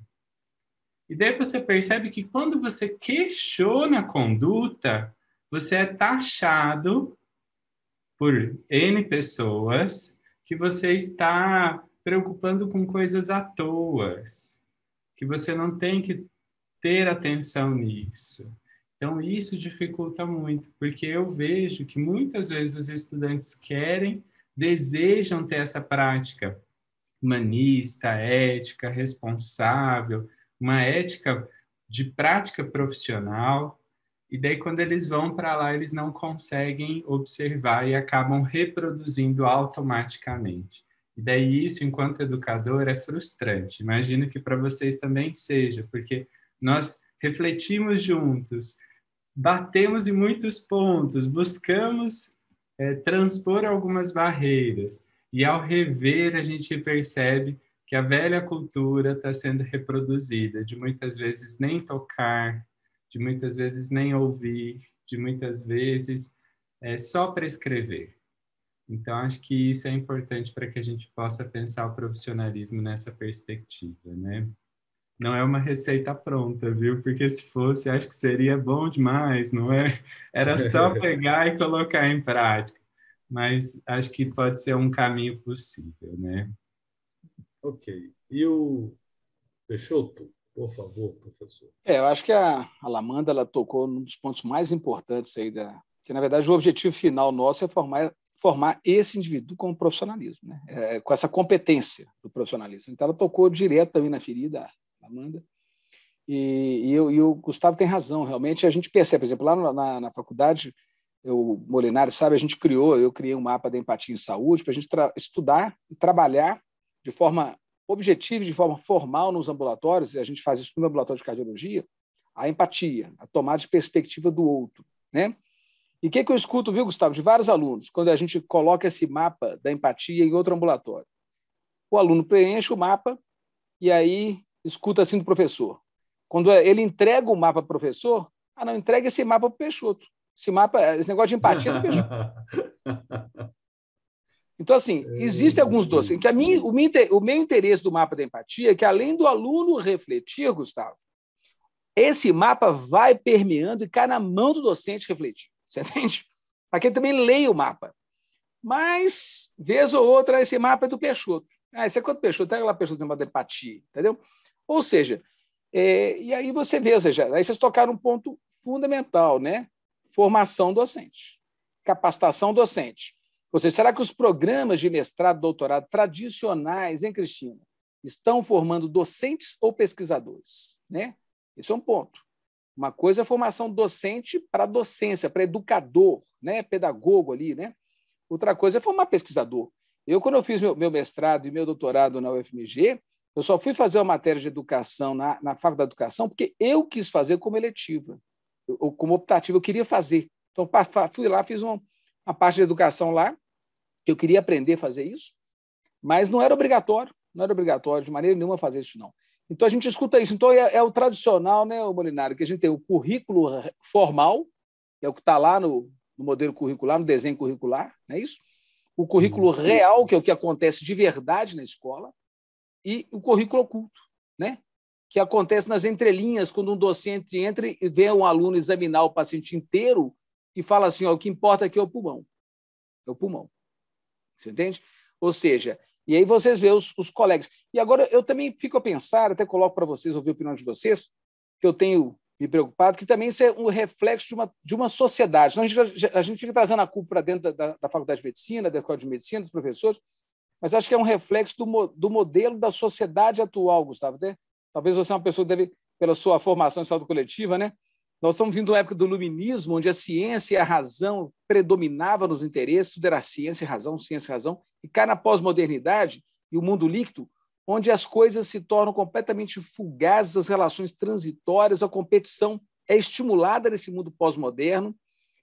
E daí você percebe que quando você questiona a conduta, você é taxado por N pessoas que você está preocupando com coisas à toa, que você não tem que ter atenção nisso. Então, isso dificulta muito, porque eu vejo que muitas vezes os estudantes desejam ter essa prática humanista, ética, responsável, uma ética de prática profissional, e daí, quando eles vão para lá, eles não conseguem observar e acabam reproduzindo automaticamente. E daí, isso, enquanto educador, é frustrante. Imagino que para vocês também seja, porque nós refletimos juntos, batemos em muitos pontos, buscamos transpor algumas barreiras. E, ao rever, a gente percebe que a velha cultura está sendo reproduzida, de muitas vezes nem tocar, de muitas vezes nem ouvir, de muitas vezes só prescrever. Então, acho que isso é importante para que a gente possa pensar o profissionalismo nessa perspectiva, né? Não é uma receita pronta, viu? Porque se fosse, acho que seria bom demais, não é? Era só pegar e colocar em prática. Mas acho que pode ser um caminho possível, né? Ok. E o Peixoto? Por favor, professor. Eu acho que a Lamanda ela tocou num dos pontos mais importantes aí que na verdade o objetivo final nosso é formar esse indivíduo com profissionalismo, né? Com essa competência do profissionalismo. Então ela tocou direto também na ferida Amanda. E o Gustavo tem razão, realmente. A gente percebe, por exemplo, lá na faculdade, o Molinari sabe, eu criei um mapa da empatia em saúde para a gente estudar e trabalhar de forma objetiva, de forma formal nos ambulatórios, e a gente faz isso no ambulatório de cardiologia, a empatia, a tomada de perspectiva do outro, né? E o que eu escuto, viu, Gustavo, de vários alunos, quando a gente coloca esse mapa da empatia em outro ambulatório? O aluno preenche o mapa e aí escuta assim do professor. Quando ele entrega o mapa para o professor, não, entrega esse mapa para o Peixoto. Esse negócio de empatia é do Peixoto. Então, assim, existem alguns doces. Que o meu interesse do mapa da empatia é que, além do aluno refletir, Gustavo, esse mapa vai permeando e cai na mão do docente refletir. Você entende? Para que ele também leia o mapa. Mas, vez ou outra, esse mapa é do Peixoto. Esse é quanto Peixoto, tem aquela Peixoto chamada empatia, entendeu? Ou seja, e aí você vê, aí vocês tocaram um ponto fundamental, né? Formação docente, capacitação docente. Ou seja, será que os programas de mestrado, doutorado tradicionais, hein, Cristina, estão formando docentes ou pesquisadores? Né? Esse é um ponto. Uma coisa é a formação docente para docência, para educador, né? Pedagogo ali, né? Outra coisa é formar pesquisador. Quando eu fiz meu mestrado e meu doutorado na UFMG, eu só fui fazer uma matéria de educação na Faculdade da Educação porque eu quis fazer como eletiva, como optativa, eu queria fazer. Então, fui lá, fiz uma parte de educação lá, que eu queria aprender a fazer isso, mas não era obrigatório de maneira nenhuma fazer isso, não. Então, a gente escuta isso. Então, é o tradicional, né, o Molinari, que a gente tem o currículo formal, que é o que está lá no modelo curricular, no desenho curricular, não é isso? O currículo real, que é o que acontece de verdade na escola, e o currículo oculto, né? Que acontece nas entrelinhas, quando um docente entra e vê um aluno examinar o paciente inteiro e fala assim, o que importa aqui é o pulmão. É o pulmão. Você entende? Ou seja, e aí vocês veem os colegas. E agora eu também fico a pensar, até coloco para vocês, ouvir a opinião de vocês, que eu tenho me preocupado, que também isso é um reflexo de uma sociedade. Então, a gente fica trazendo a culpa para dentro da Faculdade de Medicina, da Escola de Medicina, dos professores, mas acho que é um reflexo do modelo da sociedade atual, Gustavo. Né? Talvez você é uma pessoa que deve, pela sua formação em saúde coletiva, né? Nós estamos vindo de uma época do iluminismo, onde a ciência e a razão predominavam nos interesses, tudo era ciência e razão, e cai na pós-modernidade e o mundo líquido, onde as coisas se tornam completamente fugazes, as relações transitórias, a competição é estimulada nesse mundo pós-moderno,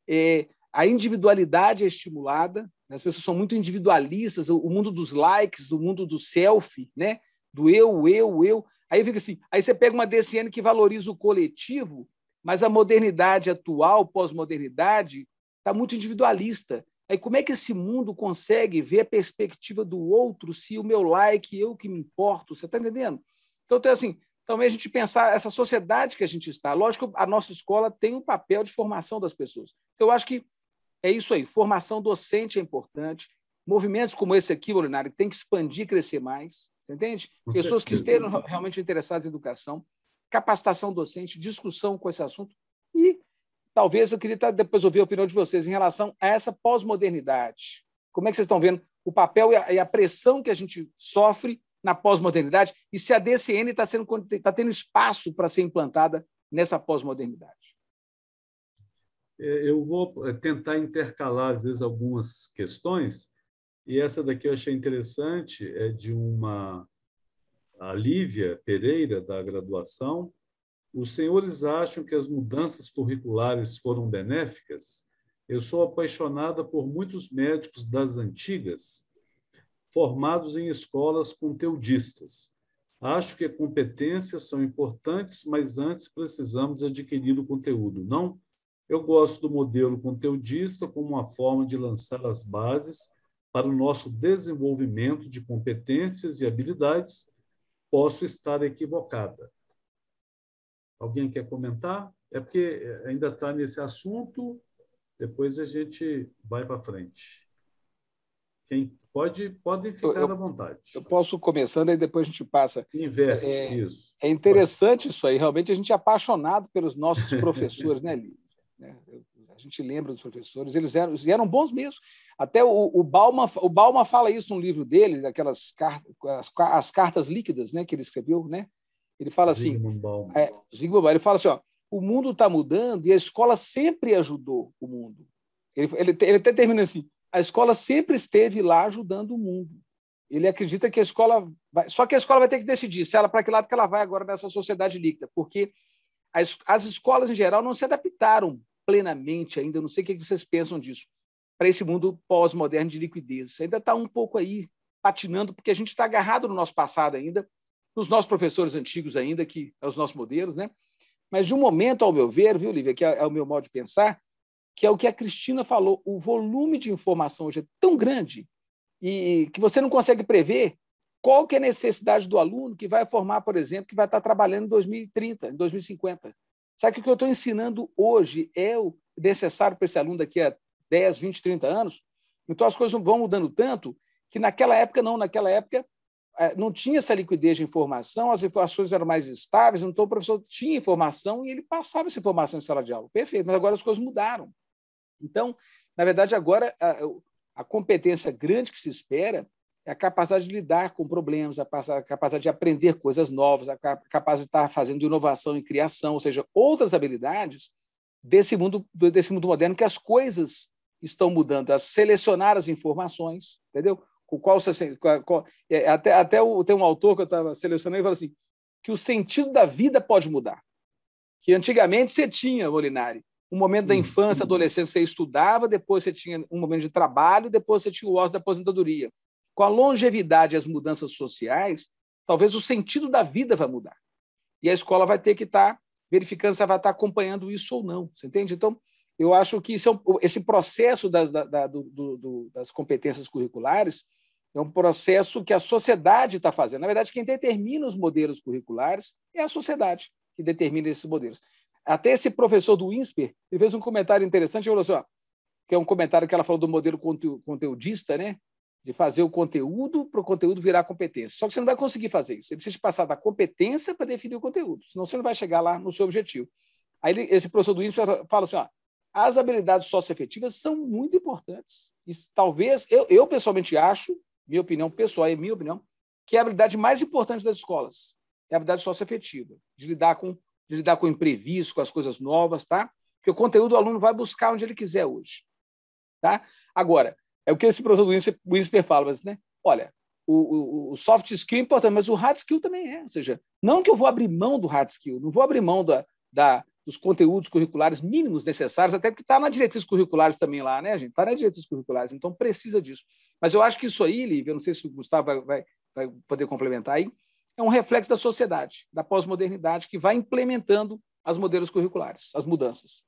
a individualidade é estimulada, as pessoas são muito individualistas, o mundo dos likes, o mundo do selfie, né? Do eu. Aí fica assim, aí você pega uma DCN que valoriza o coletivo, mas a modernidade atual, pós-modernidade, está muito individualista. Aí como é que esse mundo consegue ver a perspectiva do outro se o meu like, eu que me importo? Você está entendendo? Então, assim, também a gente pensar essa sociedade que a gente está. Lógico que a nossa escola tem um papel de formação das pessoas. Então, eu acho que é isso aí. Formação docente é importante. Movimentos como esse aqui, Molinari, tem que expandir e crescer mais. Você entende? Pessoas que estejam realmente interessadas em educação, capacitação docente, discussão com esse assunto. E talvez eu queria depois ouvir a opinião de vocês em relação a essa pós-modernidade. Como é que vocês estão vendo o papel e a pressão que a gente sofre na pós-modernidade e se a DCN está tendo espaço para ser implantada nessa pós-modernidade? Eu vou tentar intercalar, às vezes, algumas questões, e essa daqui eu achei interessante, é de a Lívia Pereira, da graduação. Os senhores acham que as mudanças curriculares foram benéficas? Eu sou apaixonada por muitos médicos das antigas, formados em escolas conteudistas. Acho que competências são importantes, mas antes precisamos adquirir o conteúdo, não? Eu gosto do modelo conteudista como uma forma de lançar as bases para o nosso desenvolvimento de competências e habilidades. Posso estar equivocada. Alguém quer comentar? É porque ainda está nesse assunto, depois a gente vai para frente. Quem podem ficar à vontade. Eu posso começando, aí depois a gente passa. Inverte, isso. É interessante isso aí, realmente a gente é apaixonado pelos nossos professores, né, Lívia? A gente lembra dos professores, eles eram bons mesmo. Até o Bauman fala isso no livro dele, daquelas as cartas líquidas, né, que ele escreveu, né? Ele fala assim, Zygmunt Bauman, ele fala assim, ó, o mundo está mudando e a escola sempre ajudou o mundo. Ele até termina assim, a escola sempre esteve lá ajudando o mundo. Ele acredita que a escola só que a escola vai ter que decidir se ela para que lado que ela vai agora nessa sociedade líquida, porque as escolas em geral não se adaptaram plenamente ainda, não sei o que vocês pensam disso, para esse mundo pós-moderno de liquidez. Ainda está um pouco aí patinando, porque a gente está agarrado no nosso passado ainda, nos nossos professores antigos ainda, que são os nossos modelos, né? Mas de um momento, ao meu ver, viu, Lívia, que é o meu modo de pensar, que é o que a Cristina falou, o volume de informação hoje é tão grande e que você não consegue prever qual que é a necessidade do aluno que vai formar, por exemplo, que vai estar trabalhando em 2030, em 2050. Sabe que o que eu estou ensinando hoje é o necessário para esse aluno daqui a 10, 20, 30 anos? Então, as coisas vão mudando tanto que naquela época não tinha essa liquidez de informação, as informações eram mais estáveis, então o professor tinha informação e ele passava essa informação em sala de aula. Perfeito, mas agora as coisas mudaram. Então, na verdade, agora a competência grande que se espera é a capacidade de lidar com problemas, a capacidade de aprender coisas novas, a capacidade de estar fazendo inovação e criação, ou seja, outras habilidades desse mundo moderno que as coisas estão mudando, a selecionar as informações, entendeu? Tem um autor que eu estava selecionando e falou assim, que o sentido da vida pode mudar. Que antigamente você tinha, Molinari, um momento da infância, adolescência, você estudava, depois você tinha um momento de trabalho, depois você tinha o ócio da aposentadoria. Com a longevidade e as mudanças sociais, talvez o sentido da vida vai mudar. E a escola vai ter que estar verificando se ela vai estar acompanhando isso ou não. Você entende? Então, eu acho que esse processo das competências curriculares é um processo que a sociedade está fazendo. Na verdade, quem determina os modelos curriculares é a sociedade que determina esses modelos. Até esse professor do INSPER, ele fez um comentário interessante, ele falou assim, ó, que é um comentário que ela falou do modelo conteudista, né? De fazer o conteúdo para o conteúdo virar competência. Só que você não vai conseguir fazer isso. Você precisa passar da competência para definir o conteúdo, senão você não vai chegar lá no seu objetivo. Aí esse professor do INSPER fala assim, ó, as habilidades socioafetivas são muito importantes. E talvez, eu pessoalmente acho, minha opinião pessoal, que é a habilidade mais importante das escolas é a habilidade socioafetiva, de lidar com imprevisto, com as coisas novas, tá? Porque o conteúdo o aluno vai buscar onde ele quiser hoje, tá? Agora, é o que esse professor do INSPER fala, mas, né? Olha, o soft skill é importante, mas o hard skill também é. Ou seja, não que eu vou abrir mão do hard skill, não vou abrir mão dos conteúdos curriculares mínimos necessários, até porque está na diretrizes curriculares também lá, né, gente? Está na diretrizes curriculares, então precisa disso. Mas eu acho que isso aí, Lívia, eu não sei se o Gustavo vai poder complementar aí, é um reflexo da sociedade, da pós-modernidade, que vai implementando os modelos curriculares, as mudanças.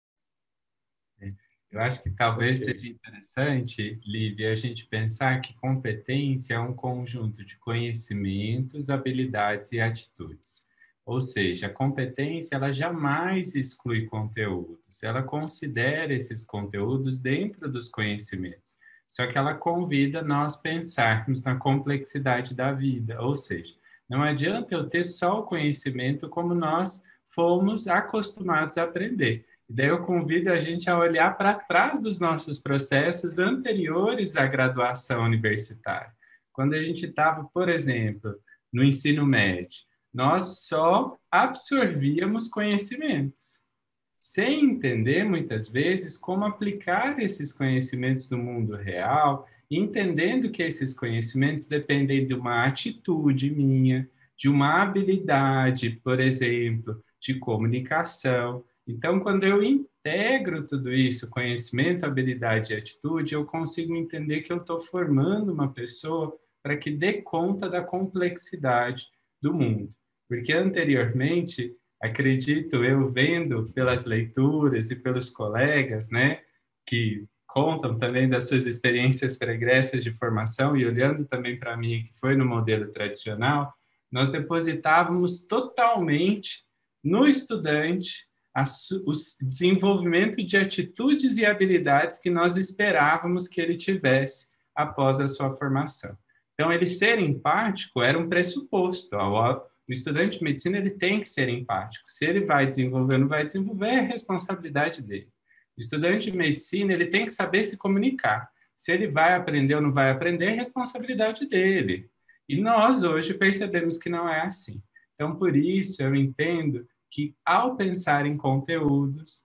Eu acho que talvez seja interessante, Lívia, a gente pensar que competência é um conjunto de conhecimentos, habilidades e atitudes. Ou seja, a competência ela jamais exclui conteúdos, ela considera esses conteúdos dentro dos conhecimentos, só que ela convida nós pensarmos na complexidade da vida, ou seja, não adianta eu ter só o conhecimento como nós fomos acostumados a aprender. E daí eu convido a gente a olhar para trás dos nossos processos anteriores à graduação universitária. Quando a gente estava, por exemplo, no ensino médio, nós só absorvíamos conhecimentos, sem entender, muitas vezes, como aplicar esses conhecimentos no mundo real, entendendo que esses conhecimentos dependem de uma atitude minha, de uma habilidade, por exemplo, de comunicação. Então, quando eu integro tudo isso, conhecimento, habilidade e atitude, eu consigo entender que eu estou formando uma pessoa para que dê conta da complexidade do mundo. Porque anteriormente, acredito eu, vendo pelas leituras e pelos colegas, né, que contam também das suas experiências pregressas de formação e olhando também para mim, que foi no modelo tradicional, nós depositávamos totalmente no estudante o desenvolvimento de atitudes e habilidades que nós esperávamos que ele tivesse após a sua formação. Então, ele ser empático era um pressuposto. O estudante de medicina ele tem que ser empático. Se ele vai desenvolver ou não vai desenvolver, é responsabilidade dele. O estudante de medicina ele tem que saber se comunicar. Se ele vai aprender ou não vai aprender, é responsabilidade dele. E nós, hoje, percebemos que não é assim. Então, por isso, eu entendo que, ao pensar em conteúdos,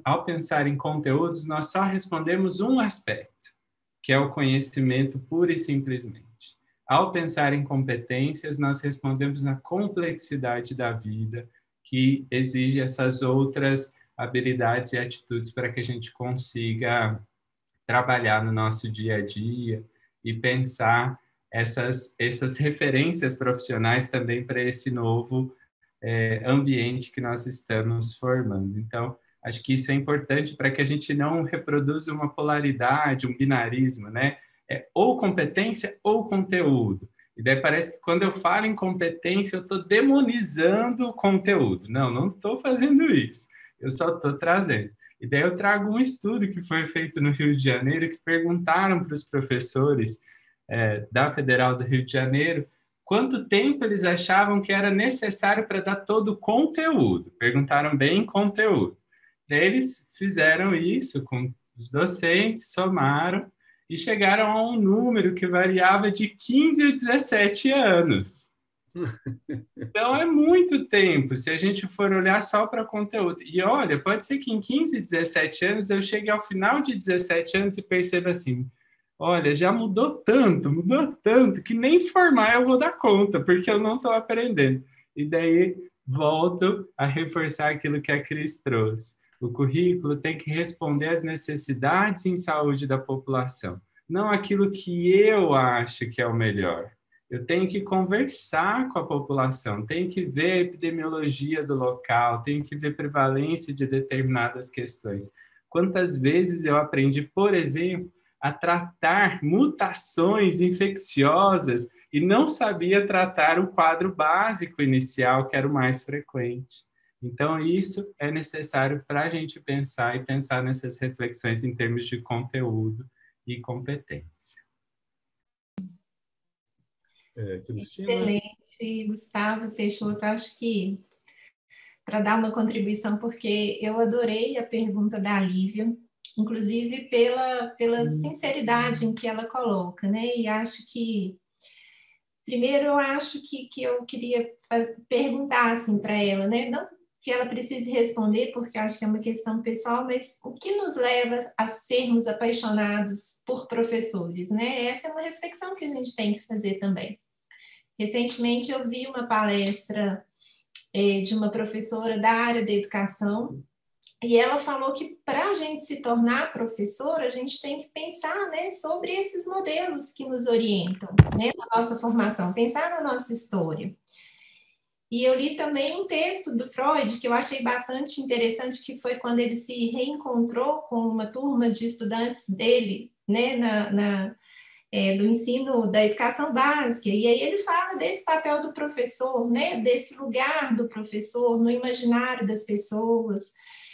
nós só respondemos um aspecto, que é o conhecimento puro e simplesmente. Ao pensar em competências, nós respondemos na complexidade da vida, que exige essas outras habilidades e atitudes para que a gente consiga trabalhar no nosso dia a dia e pensar essas referências profissionais também para esse novo ambiente que nós estamos formando. Então, acho que isso é importante para que a gente não reproduza uma polaridade, um binarismo, né? Ou competência ou conteúdo. E daí parece que quando eu falo em competência, eu estou demonizando o conteúdo. Não estou fazendo isso. Eu só estou trazendo. E daí eu trago um estudo que foi feito no Rio de Janeiro, que perguntaram para os professores da Federal do Rio de Janeiro quanto tempo eles achavam que era necessário para dar todo o conteúdo. Perguntaram bem conteúdo. Daí eles fizeram isso com os docentes, somaram e chegaram a um número que variava de 15 a 17 anos. Então, é muito tempo, se a gente for olhar só para conteúdo. E olha, pode ser que em 15, 17 anos eu chegue ao final de 17 anos e perceba assim, olha, já mudou tanto, que nem formar eu vou dar conta, porque eu não estou aprendendo. E daí, volto a reforçar aquilo que a Cris trouxe. O currículo tem que responder às necessidades em saúde da população, não aquilo que eu acho que é o melhor. Eu tenho que conversar com a população, tenho que ver a epidemiologia do local, tenho que ver prevalência de determinadas questões. Quantas vezes eu aprendi, por exemplo, a tratar mutações infecciosas e não sabia tratar o quadro básico inicial, que era o mais frequente. Então, isso é necessário para a gente pensar e pensar nessas reflexões em termos de conteúdo e competência. Cristina? Excelente, Gustavo Peixoto. Acho que para dar uma contribuição, porque eu adorei a pergunta da Lívia, inclusive pela sinceridade em que ela coloca, né? E acho que, primeiro, eu acho que eu queria perguntar assim para ela, né? Não que ela precise responder, porque acho que é uma questão pessoal, mas o que nos leva a sermos apaixonados por professores, né? Essa é uma reflexão que a gente tem que fazer também. Recentemente eu vi uma palestra de uma professora da área da educação e ela falou que para a gente se tornar professor, a gente tem que pensar, né, sobre esses modelos que nos orientam, né, na nossa formação, pensar na nossa história. E eu li também um texto do Freud que eu achei bastante interessante, que foi quando ele se reencontrou com uma turma de estudantes dele, né, do ensino da educação básica, e aí ele fala desse papel do professor, né, desse lugar do professor no imaginário das pessoas,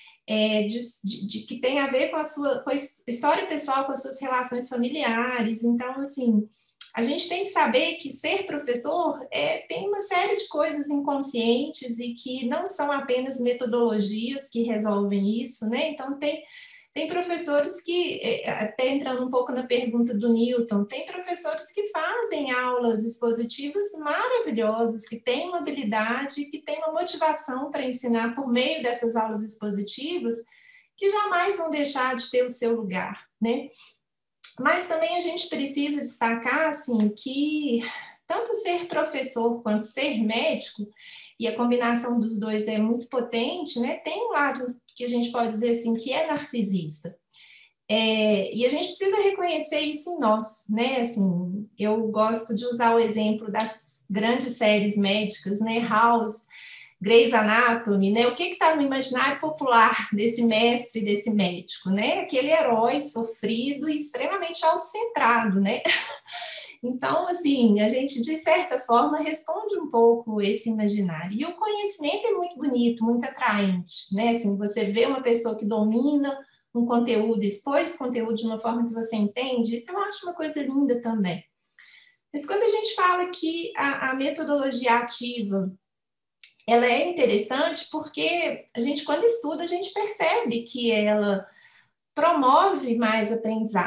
que tem a ver com com a história pessoal, com as suas relações familiares. Então, assim, a gente tem que saber que ser professor tem uma série de coisas inconscientes e que não são apenas metodologias que resolvem isso, né? Então, tem professores que, até entrando um pouco na pergunta do Newton, tem professores que fazem aulas expositivas maravilhosas, que têm uma habilidade, que têm uma motivação para ensinar por meio dessas aulas expositivas, que jamais vão deixar de ter o seu lugar, né? Mas também a gente precisa destacar, assim, que tanto ser professor quanto ser médico, e a combinação dos dois é muito potente, né? Tem um lado que a gente pode dizer assim, que é narcisista. E a gente precisa reconhecer isso em nós, né? Assim, eu gosto de usar o exemplo das grandes séries médicas, né? House, Grey's Anatomy, né? O que está no imaginário popular desse mestre, desse médico, né? Aquele herói sofrido e extremamente autocentrado, né? Então, assim, a gente, de certa forma, responde um pouco esse imaginário. E o conhecimento é muito bonito, muito atraente, né? Assim, você vê uma pessoa que domina um conteúdo, expõe esse conteúdo de uma forma que você entende, isso eu acho uma coisa linda também. Mas quando a gente fala que a metodologia ativa, ela é interessante porque a gente, quando estuda, a gente percebe que ela promove mais aprendizado,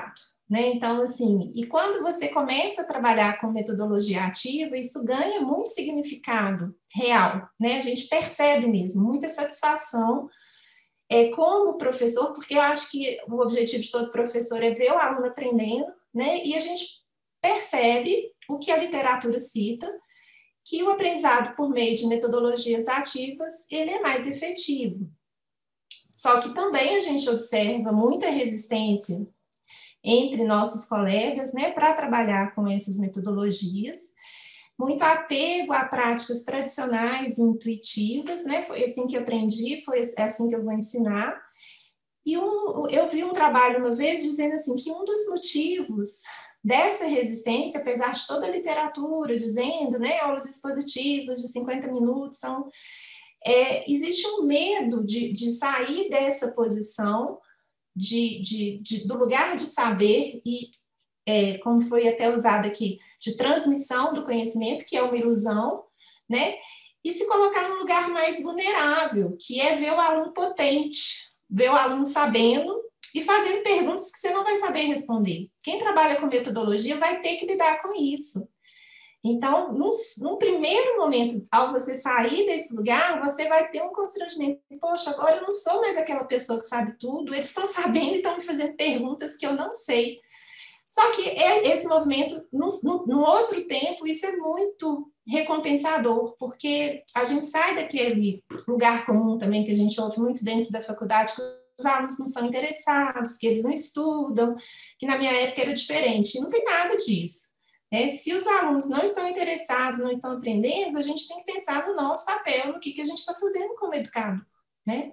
né? Então, assim, e quando você começa a trabalhar com metodologia ativa, isso ganha muito significado real, né? A gente percebe mesmo muita satisfação como professor, porque eu acho que o objetivo de todo professor é ver o aluno aprendendo, né? E a gente percebe o que a literatura cita, que o aprendizado por meio de metodologias ativas, ele é mais efetivo. Só que também a gente observa muita resistência entre nossos colegas, né, para trabalhar com essas metodologias, muito apego a práticas tradicionais e intuitivas, né, foi assim que eu aprendi, foi assim que eu vou ensinar. E eu vi um trabalho uma vez dizendo assim, que um dos motivos dessa resistência, apesar de toda a literatura dizendo, né, aulas expositivas de 50 minutos, existe um medo de sair dessa posição, do lugar de saber, e como foi até usado aqui, de transmissão do conhecimento, que é uma ilusão, né, e se colocar num lugar mais vulnerável, que é ver o aluno potente, ver o aluno sabendo e fazendo perguntas que você não vai saber responder. Quem trabalha com metodologia vai ter que lidar com isso. Então, num primeiro momento, ao você sair desse lugar, você vai ter um constrangimento. Poxa, agora eu não sou mais aquela pessoa que sabe tudo, eles estão sabendo e estão me fazendo perguntas que eu não sei. Só que esse movimento, num outro tempo, isso é muito recompensador, porque a gente sai daquele lugar comum também que a gente ouve muito dentro da faculdade, que os alunos não são interessados, que eles não estudam, que na minha época era diferente. Não tem nada disso. Se os alunos não estão interessados, não estão aprendendo, a gente tem que pensar no nosso papel, no que a gente está fazendo como educador, né?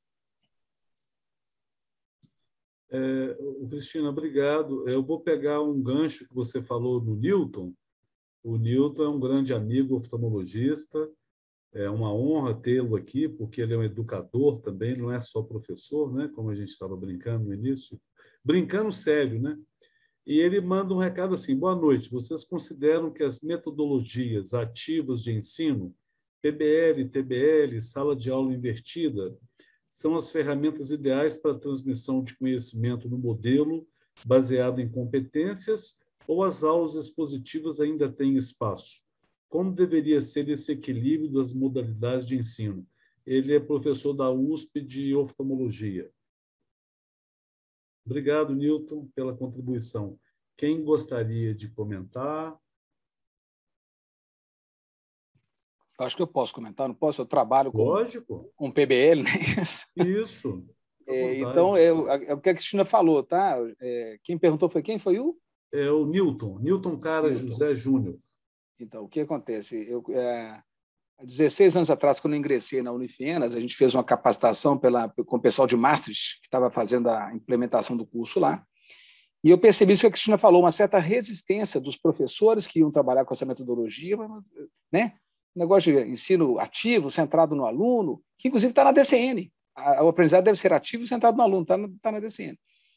Cristina, obrigado. Eu vou pegar um gancho que você falou do Newton. O Newton é um grande amigo oftalmologista. É uma honra tê-lo aqui, porque ele é um educador também, não é só professor, né? Como a gente estava brincando no início. Brincando sério, né? E ele manda um recado assim: boa noite, vocês consideram que as metodologias ativas de ensino, PBL, TBL, sala de aula invertida, são as ferramentas ideais para a transmissão de conhecimento no modelo baseado em competências, ou as aulas expositivas ainda têm espaço? Como deveria ser esse equilíbrio das modalidades de ensino? Ele é professor da USP de oftalmologia. Obrigado, Newton, pela contribuição. Quem gostaria de comentar? Eu acho que eu posso comentar, não posso? Eu trabalho com PBL, né? Isso. Então, é o que a Cristina falou, tá? Quem perguntou foi quem? Foi o? É o Newton Cara José Júnior. Então, o que acontece? Há 16 anos atrás, quando eu ingressei na Unifenas, a gente fez uma capacitação com o pessoal de Maastricht, que estava fazendo a implementação do curso lá, e eu percebi isso que a Cristina falou, uma certa resistência dos professores que iam trabalhar com essa metodologia, né? Um negócio de ensino ativo, centrado no aluno, que inclusive está na DCN. O aprendizado deve ser ativo e centrado no aluno, está na DCN.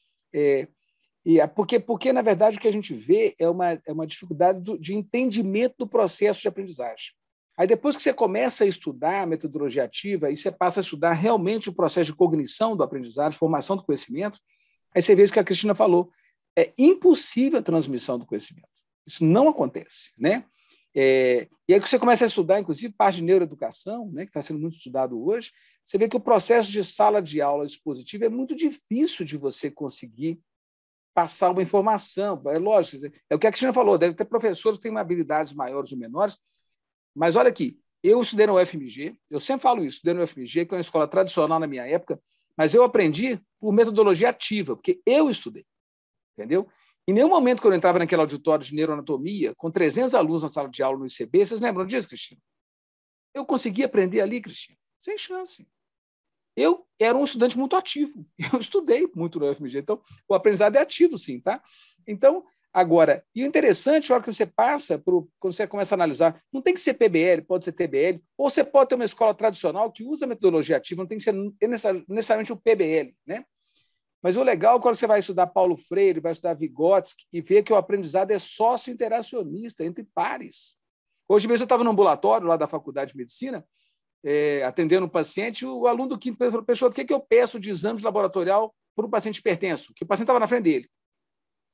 Porque, na verdade, o que a gente vê é uma dificuldade de entendimento do processo de aprendizagem. Aí, depois que você começa a estudar a metodologia ativa, aí você passa a estudar realmente o processo de cognição do aprendizado, formação do conhecimento, aí você vê isso que a Cristina falou. É impossível a transmissão do conhecimento. Isso não acontece, né? E aí que você começa a estudar, inclusive, parte de neuroeducação, né, que está sendo muito estudado hoje, você vê que o processo de sala de aula expositiva é muito difícil de você conseguir passar uma informação. É lógico, é o que a Cristina falou, deve ter professores que têm habilidades maiores ou menores, mas olha aqui, eu estudei no UFMG, eu sempre falo isso, estudei no UFMG, que é uma escola tradicional na minha época, mas eu aprendi por metodologia ativa, porque eu estudei, entendeu? Em nenhum momento, quando eu entrava naquele auditório de neuroanatomia, com 300 alunos na sala de aula no ICB, vocês lembram disso, Cristina? Eu consegui aprender ali, Cristina, sem chance. Eu era um estudante muito ativo, eu estudei muito no UFMG, então o aprendizado é ativo, sim, tá? Então, agora, e o interessante, a hora que você passa, quando você começa a analisar, não tem que ser PBL, pode ser TBL, ou você pode ter uma escola tradicional que usa metodologia ativa, não tem que ser necessariamente o PBL, né? Mas o legal, quando você vai estudar Paulo Freire, vai estudar Vygotsky, e vê que o aprendizado é sócio-interacionista, entre pares. Hoje mesmo eu estava no ambulatório lá da Faculdade de Medicina, atendendo um paciente, o aluno do quinto falou: Peixoto, o que eu peço de exame laboratorial para um paciente hipertenso? Que o paciente estava na frente dele.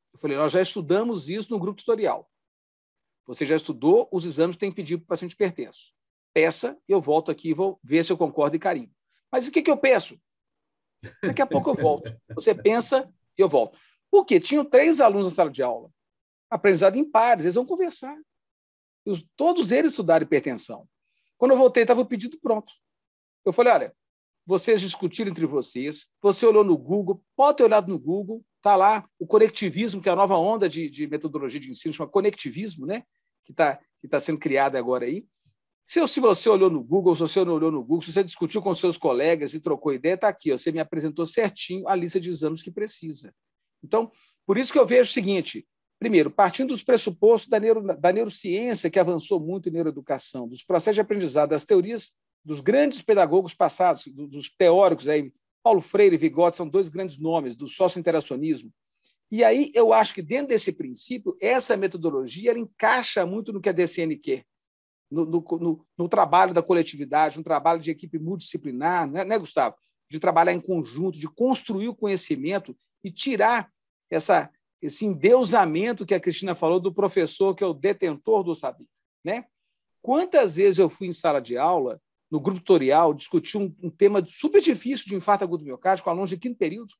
Eu falei, nós já estudamos isso no grupo tutorial. Você já estudou os exames que tem que pedir para o paciente hipertenso. Peça, eu volto aqui e vou ver se eu concordo e carimbo. Mas o que eu peço? Daqui a pouco eu volto. Você pensa e eu volto. Por quê? Tinham 3 alunos na sala de aula. Aprendizado em pares, eles vão conversar. Todos eles estudaram hipertensão. Quando eu voltei, estava o pedido pronto. Eu falei, olha, vocês discutiram entre vocês, você olhou no Google, pode ter olhado no Google, está lá o conectivismo, que é a nova onda de metodologia de ensino, chama conectivismo, né? que tá sendo criada agora aí. Se você olhou no Google, se você não olhou no Google, se você discutiu com seus colegas e trocou ideia, está aqui, ó, você me apresentou certinho a lista de exames que precisa. Então, por isso que eu vejo o seguinte, primeiro, partindo dos pressupostos da neurociência, que avançou muito em neuroeducação, dos processos de aprendizado, das teorias dos grandes pedagogos passados, dos teóricos, aí, Paulo Freire e Vygotsky são 2 grandes nomes, do socio-interacionismo. E aí eu acho que, dentro desse princípio, essa metodologia ela encaixa muito no que a DCN quer, no trabalho da coletividade, no trabalho de equipe multidisciplinar, né, Gustavo? De trabalhar em conjunto, de construir o conhecimento e tirar esse endeusamento que a Cristina falou do professor, que é o detentor do saber. Né? Quantas vezes eu fui em sala de aula, no grupo tutorial, discutir um tema super difícil de infarto agudo miocárdico com alunos de 5º período.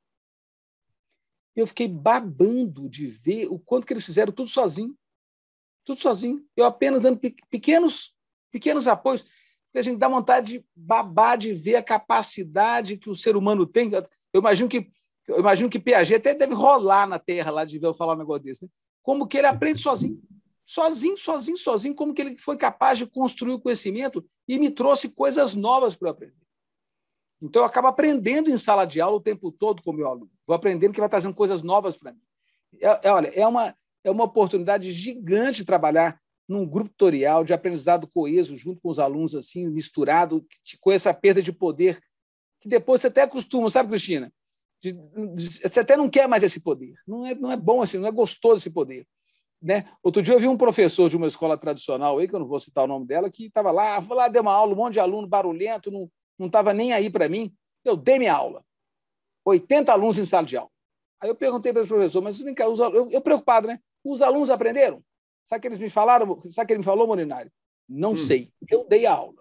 Eu fiquei babando de ver o quanto que eles fizeram tudo sozinho. Tudo sozinho. Eu apenas dando pequenos apoios. A gente dá vontade de babar, de ver a capacidade que o ser humano tem. Eu imagino que Piaget até deve rolar na terra lá de ver eu falar um negócio desse. Né? Como que ele aprende sozinho. Sozinho, como que ele foi capaz de construir o conhecimento e me trouxe coisas novas para eu aprender. Então, eu acabo aprendendo em sala de aula o tempo todo com o meu aluno. Vou aprendendo que vai trazendo coisas novas para mim. Olha, é uma oportunidade gigante de trabalhar num grupo tutorial de aprendizado coeso, junto com os alunos, assim, misturado, com essa perda de poder, que depois você até acostuma, sabe, Cristina? Você até não quer mais esse poder. Não é bom assim, não é gostoso esse poder. Né? Outro dia eu vi um professor de uma escola tradicional, aí, que eu não vou citar o nome dela, que estava lá, deu uma aula, um monte de aluno barulhento, não estava nem aí para mim. Eu dei minha aula. 80 alunos em sala de aula. Aí eu perguntei para o professor, mas vem cá, eu preocupado, né? Os alunos aprenderam? Sabe o que eles me falaram? Sabe o que ele me falou, Molinari? Não sei. Eu dei a aula.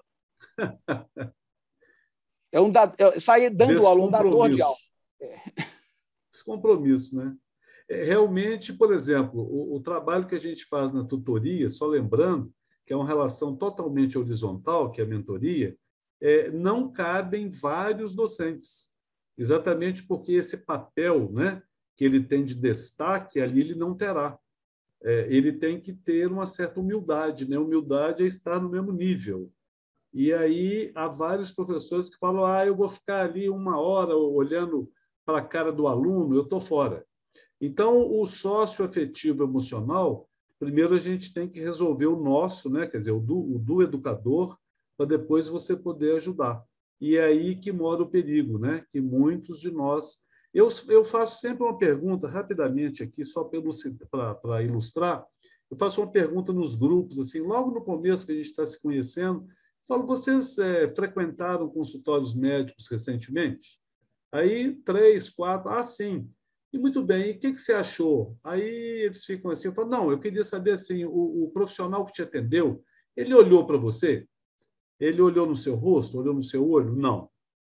Eu saí dando aula, um dador de aula. Esse compromisso, né? Realmente, por exemplo, o trabalho que a gente faz na tutoria, só lembrando que é uma relação totalmente horizontal, que é a mentoria, não cabem vários docentes, exatamente porque esse papel, né, que ele tem de destaque, ali ele não terá. Ele tem que ter uma certa humildade, né? Humildade é estar no mesmo nível. E aí há vários professores que falam, eu vou ficar ali 1 hora olhando para a cara do aluno, eu estou fora. Então, o socioafetivo emocional, primeiro a gente tem que resolver o nosso, né? Quer dizer, o do educador, para depois você poder ajudar. E é aí que mora o perigo, né? Que muitos de nós... Eu faço sempre uma pergunta, rapidamente aqui, só para ilustrar, eu faço uma pergunta nos grupos, assim, logo no começo que a gente está se conhecendo, falo, vocês frequentaram consultórios médicos recentemente? Aí, 3, 4, sim. E muito bem, e o que você achou? Aí eles ficam assim, eu falo, não, eu queria saber assim, o profissional que te atendeu, ele olhou para você? Ele olhou no seu rosto? Olhou no seu olho? Não.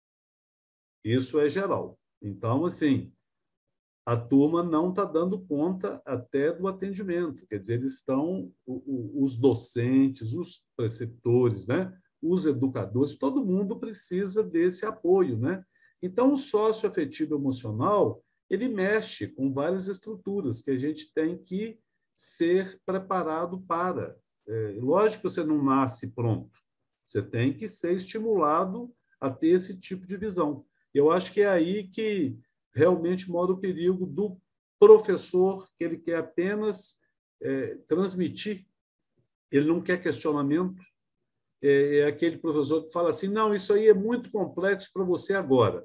Isso é geral. Então, assim, a turma não está dando conta até do atendimento. Quer dizer, eles estão, os docentes, os preceptores, né? Os educadores, todo mundo precisa desse apoio, né? Então, o socioafetivo emocional, ele mexe com várias estruturas que a gente tem que ser preparado para. Lógico que você não nasce pronto. Você tem que ser estimulado a ter esse tipo de visão. Eu acho que é aí que realmente mora o perigo do professor, que ele quer apenas transmitir, ele não quer questionamento. É aquele professor que fala assim, não, isso aí é muito complexo para você agora.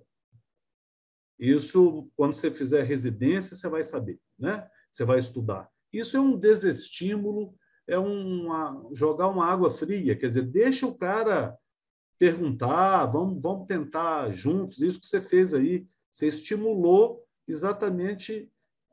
Isso, quando você fizer residência, você vai saber, né? Você vai estudar. Isso é um desestímulo, jogar uma água fria, quer dizer, deixa o cara perguntar, vamos tentar juntos, isso que você fez aí, você estimulou exatamente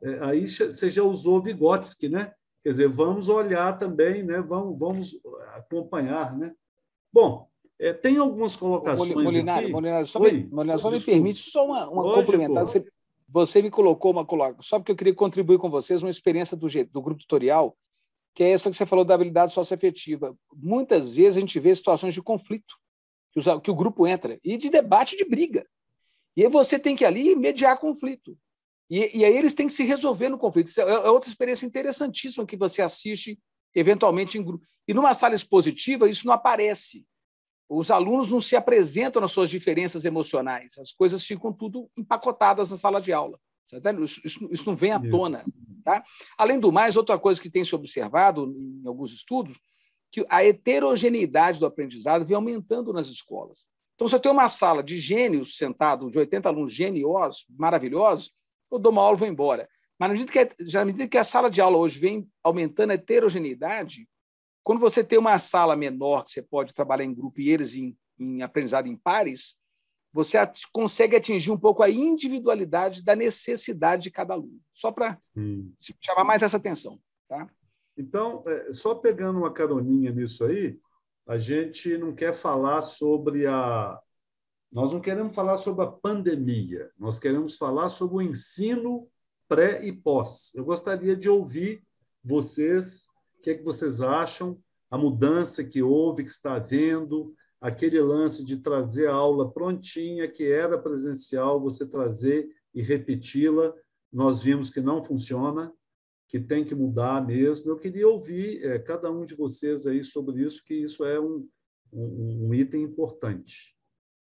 aí você já usou Vygotsky, né? Quer dizer, vamos olhar também, né? Vamos acompanhar, né? Bom, tem algumas colocações Molinário, aqui. Molinário, só me permite só uma complementar. Você me colocou só porque eu queria contribuir com vocês uma experiência do grupo tutorial, que é essa que você falou da habilidade socioafetiva. Muitas vezes a gente vê situações de conflito que o grupo entra, e de debate, de briga. E aí você tem que ali mediar conflito. E aí eles têm que se resolver no conflito. Isso é outra experiência interessantíssima que você assiste eventualmente em grupo. E numa sala expositiva, isso não aparece. Os alunos não se apresentam nas suas diferenças emocionais. As coisas ficam tudo empacotadas na sala de aula. Isso não vem à tona. Tá? Além do mais, outra coisa que tem se observado em alguns estudos, que a heterogeneidade do aprendizado vem aumentando nas escolas. Então, se eu tenho uma sala de gênios sentados, de 80 alunos geniosos, maravilhosos, eu dou uma aula e vou embora. Mas na medida que a sala de aula hoje vem aumentando a heterogeneidade, quando você tem uma sala menor, que você pode trabalhar em grupo e eles em aprendizado em pares, você consegue atingir um pouco a individualidade da necessidade de cada aluno. Só para chamar mais essa atenção. Tá? Então, só pegando uma caroninha nisso aí, a gente não quer falar sobre Nós não queremos falar sobre a pandemia, nós queremos falar sobre o ensino pré e pós. Eu gostaria de ouvir vocês, o que é que vocês acham, a mudança que houve, que está havendo, aquele lance de trazer a aula prontinha, que era presencial, você trazer e repeti-la, nós vimos que não funciona, que tem que mudar mesmo. Eu queria ouvir cada um de vocês aí sobre isso, que isso é um item importante.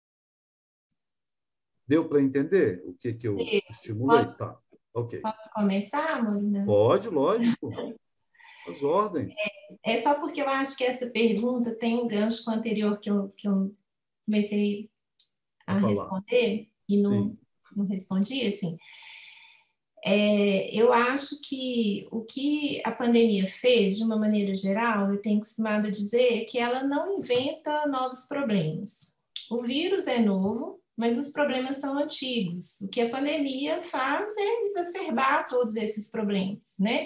Deu para entender o que eu estimulei? Tá, ok. Posso começar, Molina? Pode, lógico. As ordens. É só porque eu acho que essa pergunta tem um gancho com o anterior que eu comecei a responder e não respondi, assim. Eu acho que o que a pandemia fez, de uma maneira geral, eu tenho costumado dizer que ela não inventa novos problemas. O vírus é novo, mas os problemas são antigos. O que a pandemia faz é exacerbar todos esses problemas, né?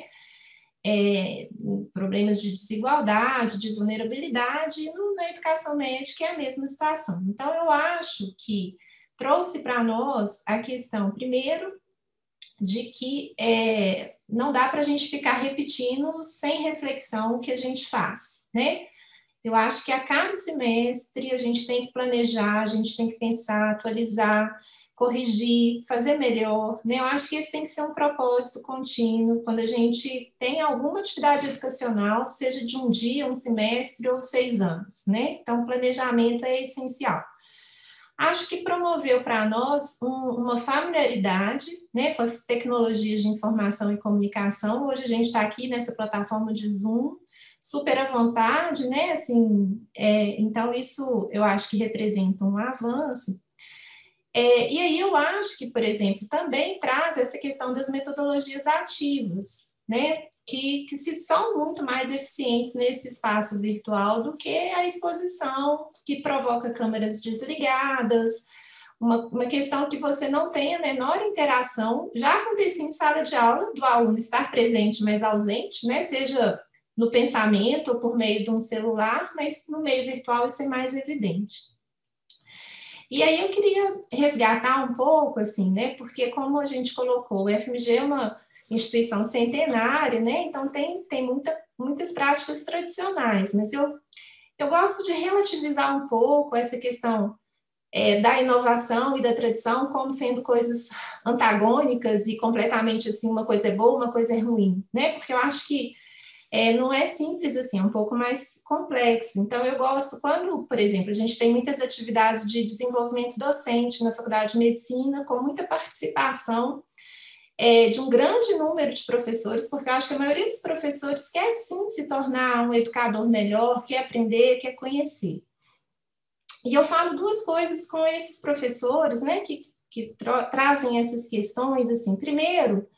Problemas de desigualdade, de vulnerabilidade, na educação médica é a mesma situação. Então, eu acho que trouxe para nós a questão, primeiro, de que não dá para a gente ficar repetindo sem reflexão o que a gente faz, né? Eu acho que a cada semestre a gente tem que planejar, a gente tem que pensar, atualizar, corrigir, fazer melhor, né? Eu acho que esse tem que ser um propósito contínuo quando a gente tem alguma atividade educacional, seja de um dia, um semestre ou 6 anos, né? Então, o planejamento é essencial. Acho que promoveu para nós uma familiaridade, né, com as tecnologias de informação e comunicação. Hoje a gente está aqui nessa plataforma de Zoom, super à vontade, né? Assim, então, isso eu acho que representa um avanço. E aí eu acho que, por exemplo, também traz essa questão das metodologias ativas, né? Que são muito mais eficientes nesse espaço virtual do que a exposição, que provoca câmeras desligadas, uma questão que você não tem a menor interação. Já acontecia em sala de aula, do aluno estar presente, mas ausente, né? Seja no pensamento ou por meio de um celular, mas no meio virtual isso é mais evidente. E aí eu queria resgatar um pouco, assim, né? Porque como a gente colocou, o FMG é uma instituição centenária, né? Então tem muitas práticas tradicionais, mas eu gosto de relativizar um pouco essa questão da inovação e da tradição como sendo coisas antagônicas e completamente assim, uma coisa é boa, uma coisa é ruim, né? Porque eu acho que não é simples assim, é um pouco mais complexo. Então, eu gosto quando, por exemplo, a gente tem muitas atividades de desenvolvimento docente na Faculdade de Medicina, com muita participação de um grande número de professores, porque eu acho que a maioria dos professores quer, sim, se tornar um educador melhor, quer aprender, quer conhecer. E eu falo duas coisas com esses professores, né, que trazem essas questões, assim. Primeiro,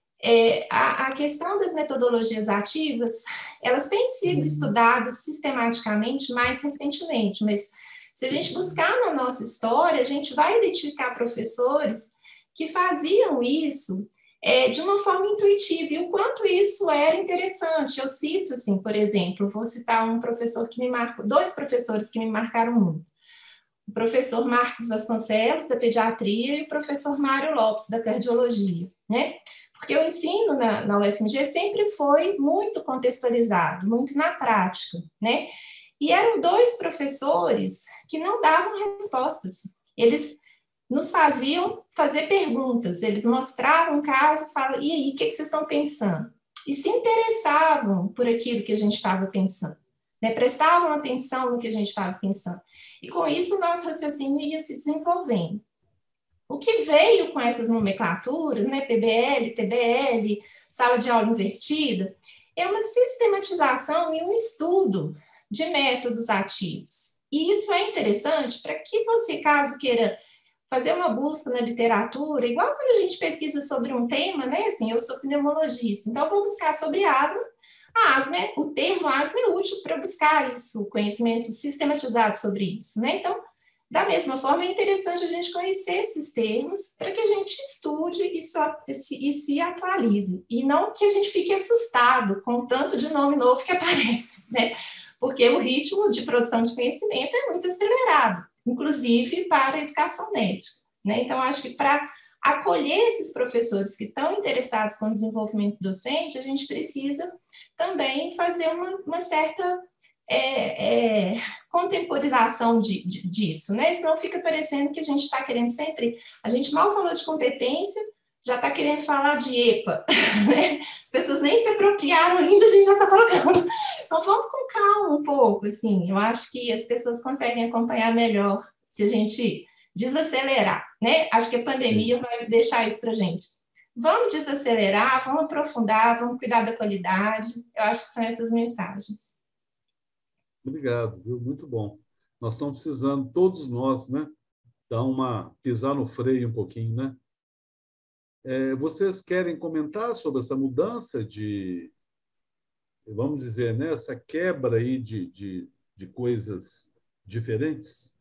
a questão das metodologias ativas, elas têm sido estudadas sistematicamente mais recentemente, mas se a gente buscar na nossa história, a gente vai identificar professores que faziam isso de uma forma intuitiva, e o quanto isso era interessante. Eu cito, assim, por exemplo, vou citar um professor que me marcou, dois professores que me marcaram muito. O professor Marcos Vasconcelos, da pediatria, e o professor Mário Lopes, da cardiologia, né? Porque o ensino na UFMG sempre foi muito contextualizado, muito na prática, né? E eram dois professores que não davam respostas. Eles nos faziam fazer perguntas, eles mostravam um caso, falavam, e aí, o que vocês estão pensando? E se interessavam por aquilo que a gente estava pensando, né? Prestavam atenção no que a gente estava pensando. E com isso o nosso raciocínio ia se desenvolvendo. O que veio com essas nomenclaturas, né, PBL, TBL, sala de aula invertida, é uma sistematização e um estudo de métodos ativos. E isso é interessante para que você, caso queira fazer uma busca na literatura, igual quando a gente pesquisa sobre um tema, né, assim, eu sou pneumologista, então eu vou buscar sobre asma. A asma, o termo asma é útil para buscar isso, conhecimento sistematizado sobre isso, né? Então, da mesma forma, é interessante a gente conhecer esses termos para que a gente estude e se atualize. E não que a gente fique assustado com o tanto de nome novo que aparece, né? Porque o ritmo de produção de conhecimento é muito acelerado, inclusive para a educação médica, né? Então, acho que para acolher esses professores que estão interessados com o desenvolvimento docente, a gente precisa também fazer uma certa contemporização disso, né? Senão fica parecendo que a gente está querendo sempre... A gente mal falou de competência, já está querendo falar de EPA, né? As pessoas nem se apropriaram ainda, a gente já está colocando. Então, vamos com calma um pouco, assim. Eu acho que as pessoas conseguem acompanhar melhor se a gente desacelerar, né? Acho que a pandemia vai deixar isso para a gente. Vamos desacelerar, vamos aprofundar, vamos cuidar da qualidade. Eu acho que são essas mensagens. Obrigado, viu? Muito bom. Nós estamos precisando, todos nós, né, pisar no freio um pouquinho, né? Vocês querem comentar sobre essa mudança vamos dizer, né, essa quebra aí de coisas diferentes,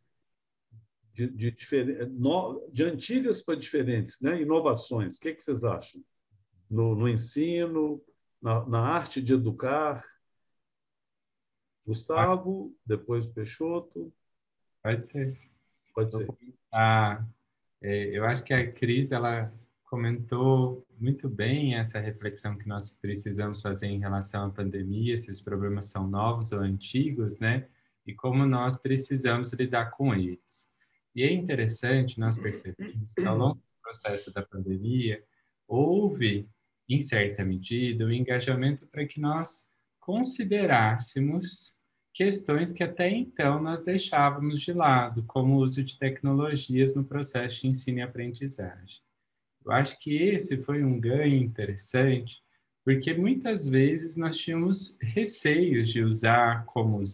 de antigas para diferentes, né? Inovações. O que vocês acham? No ensino, na arte de educar? Gustavo, depois o Peixoto. Pode ser. Pode ser. Eu acho que a Cris, ela comentou muito bem essa reflexão que nós precisamos fazer em relação à pandemia, se os problemas são novos ou antigos, né? E como nós precisamos lidar com eles. E é interessante, nós percebemos que ao longo do processo da pandemia, houve, em certa medida, o engajamento para que nós considerássemos questões que até então nós deixávamos de lado, como o uso de tecnologias no processo de ensino e aprendizagem. Eu acho que esse foi um ganho interessante, porque muitas vezes nós tínhamos receios de usar,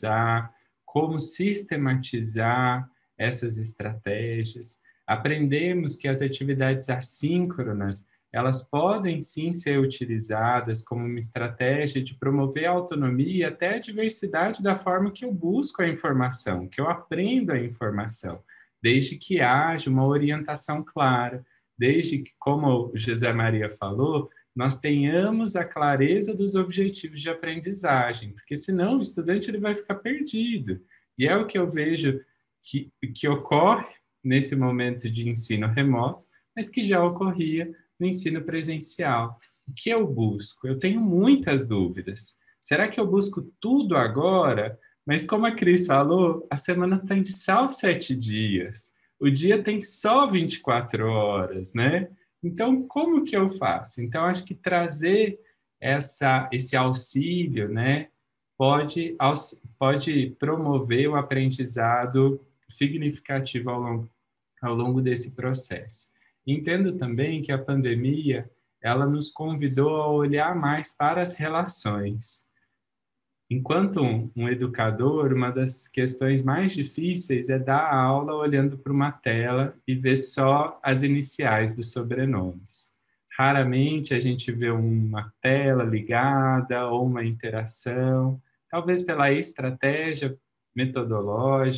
como sistematizar essas estratégias. Aprendemos que as atividades assíncronas, elas podem sim ser utilizadas como uma estratégia de promover a autonomia e até a diversidade da forma que eu busco a informação, que eu aprendo a informação, desde que haja uma orientação clara, desde que, como o José Maria falou, nós tenhamos a clareza dos objetivos de aprendizagem, porque senão o estudante ele vai ficar perdido. E é o que eu vejo que ocorre nesse momento de ensino remoto, mas que já ocorria no ensino presencial. O que eu busco? Eu tenho muitas dúvidas. Será que eu busco tudo agora? Mas como a Cris falou, a semana tem só 7 dias. O dia tem só 24 horas, né? Então, como que eu faço? Então, acho que trazer esse auxílio, né, pode promover o aprendizado significativo ao longo desse processo. Entendo também que a pandemia, ela nos convidou a olhar mais para as relações. Enquanto um educador, uma das questões mais difíceis é dar aula olhando para uma tela e ver só as iniciais dos sobrenomes. Raramente a gente vê uma tela ligada ou uma interação, talvez pela estratégia metodológica,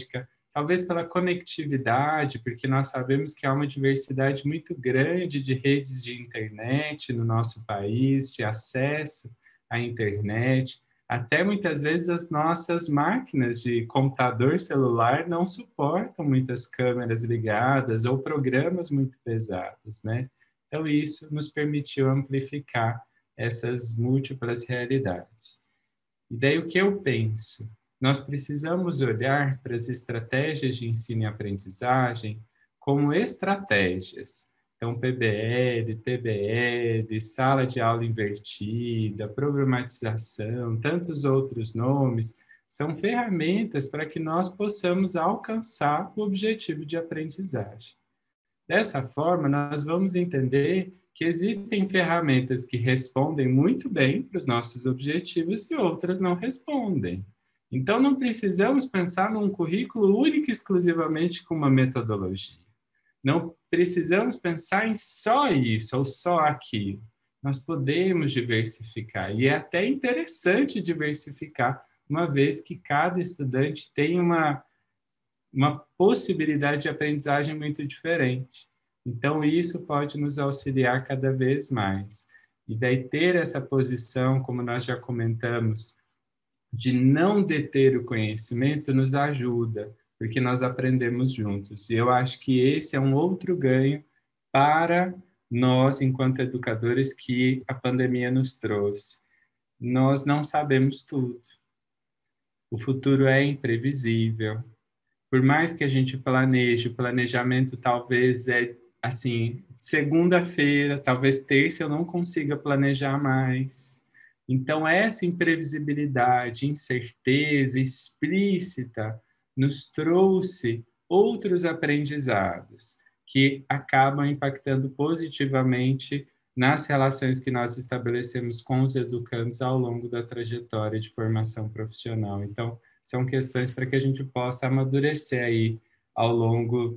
talvez pela conectividade, porque nós sabemos que há uma diversidade muito grande de redes de internet no nosso país, de acesso à internet. Até muitas vezes as nossas máquinas de computador celular não suportam muitas câmeras ligadas ou programas muito pesados, né? Então, isso nos permitiu amplificar essas múltiplas realidades. E daí o que eu penso? Nós precisamos olhar para as estratégias de ensino e aprendizagem como estratégias. Então, PBL, TBL, sala de aula invertida, problematização, tantos outros nomes, são ferramentas para que nós possamos alcançar o objetivo de aprendizagem. Dessa forma, nós vamos entender que existem ferramentas que respondem muito bem para os nossos objetivos e outras não respondem. Então, não precisamos pensar num currículo único e exclusivamente com uma metodologia. Não precisamos pensar em só isso ou só aquilo. Nós podemos diversificar, e é até interessante diversificar, uma vez que cada estudante tem uma possibilidade de aprendizagem muito diferente. Então, isso pode nos auxiliar cada vez mais. E daí ter essa posição, como nós já comentamos, de não deter o conhecimento nos ajuda, porque nós aprendemos juntos. E eu acho que esse é um outro ganho para nós, enquanto educadores, que a pandemia nos trouxe. Nós não sabemos tudo. O futuro é imprevisível. Por mais que a gente planeje, o planejamento talvez é, assim, segunda-feira, talvez terça eu não consiga planejar mais. Então, essa imprevisibilidade, incerteza explícita nos trouxe outros aprendizados que acabam impactando positivamente nas relações que nós estabelecemos com os educandos ao longo da trajetória de formação profissional. Então, são questões para que a gente possa amadurecer aí ao longo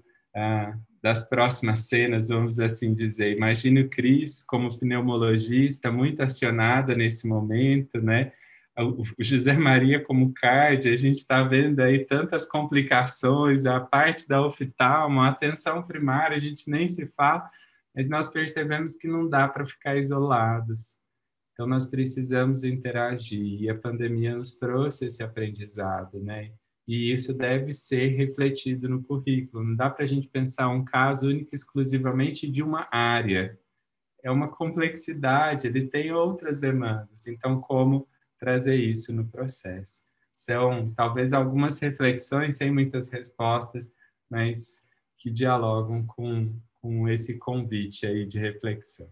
das próximas cenas, vamos assim dizer. Imagine o Cris como pneumologista, muito acionada nesse momento, né? O José Maria como card, a gente está vendo aí tantas complicações, a parte da oftalmo, a atenção primária, a gente nem se fala, mas nós percebemos que não dá para ficar isolados. Então, nós precisamos interagir, e a pandemia nos trouxe esse aprendizado, né? E isso deve ser refletido no currículo. Não dá para a gente pensar um caso único exclusivamente de uma área. É uma complexidade, ele tem outras demandas. Então, como trazer isso no processo? São, talvez, algumas reflexões, sem muitas respostas, mas que dialogam com esse convite aí de reflexão.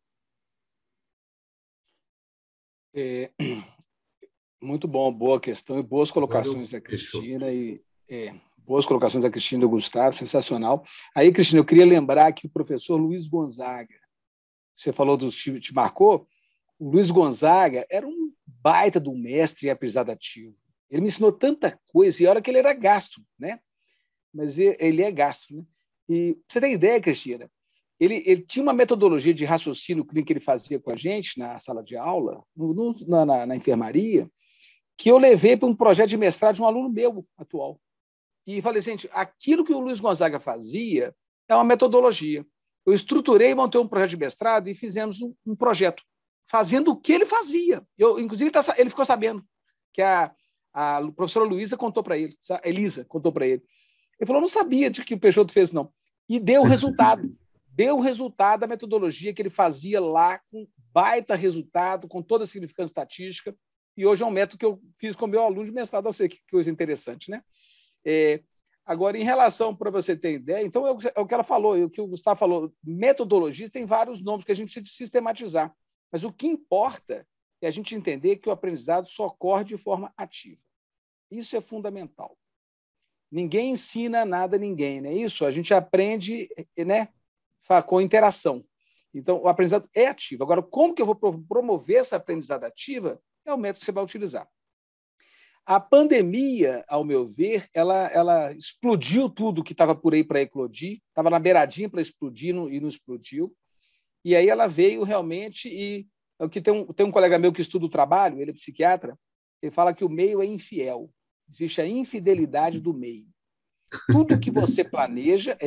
Muito bom, boa questão e boas colocações da Cristina boas colocações da Cristina e do Gustavo, sensacional. Aí, Cristina, eu queria lembrar que o professor Luiz Gonzaga, você falou te marcou, o Luiz Gonzaga era um baita do mestre em aprendizado ativo. Ele me ensinou tanta coisa, e olha que ele era gastro, né? Mas ele é gastro, né? E você tem ideia, Cristina? Ele tinha uma metodologia de raciocínio clínico que ele fazia com a gente na sala de aula, na enfermaria, que eu levei para um projeto de mestrado de um aluno meu atual. E falei, gente, aquilo que o Luiz Gonzaga fazia é uma metodologia. Eu estruturei, montei um projeto de mestrado e fizemos um projeto, fazendo o que ele fazia. Inclusive, ele ficou sabendo que a professora Luísa contou para ele, Elisa contou para ele. Ele falou, não sabia de que o Peixoto fez, não. E deu resultado. Deu o resultado da metodologia que ele fazia lá, com baita resultado, com toda a significância estatística, e hoje é um método que eu fiz com o meu aluno de mestrado, eu sei que coisa interessante, né? Agora, em relação, para você ter ideia, então é o que ela falou, o que o Gustavo falou, metodologias tem vários nomes que a gente precisa sistematizar, mas o que importa é a gente entender que o aprendizado só ocorre de forma ativa. Isso é fundamental. Ninguém ensina nada a ninguém, né? Isso, a gente aprende, né? Com interação. Então, o aprendizado é ativo. Agora, como que eu vou promover essa aprendizado ativa? É o método que você vai utilizar. A pandemia, ao meu ver, ela explodiu tudo que estava por aí para eclodir, estava na beiradinha para explodir e não explodiu. E aí ela veio realmente e tem um colega meu que estuda o trabalho, ele é psiquiatra, ele fala que o meio é infiel. Existe a infidelidade do meio. Tudo que você planeja,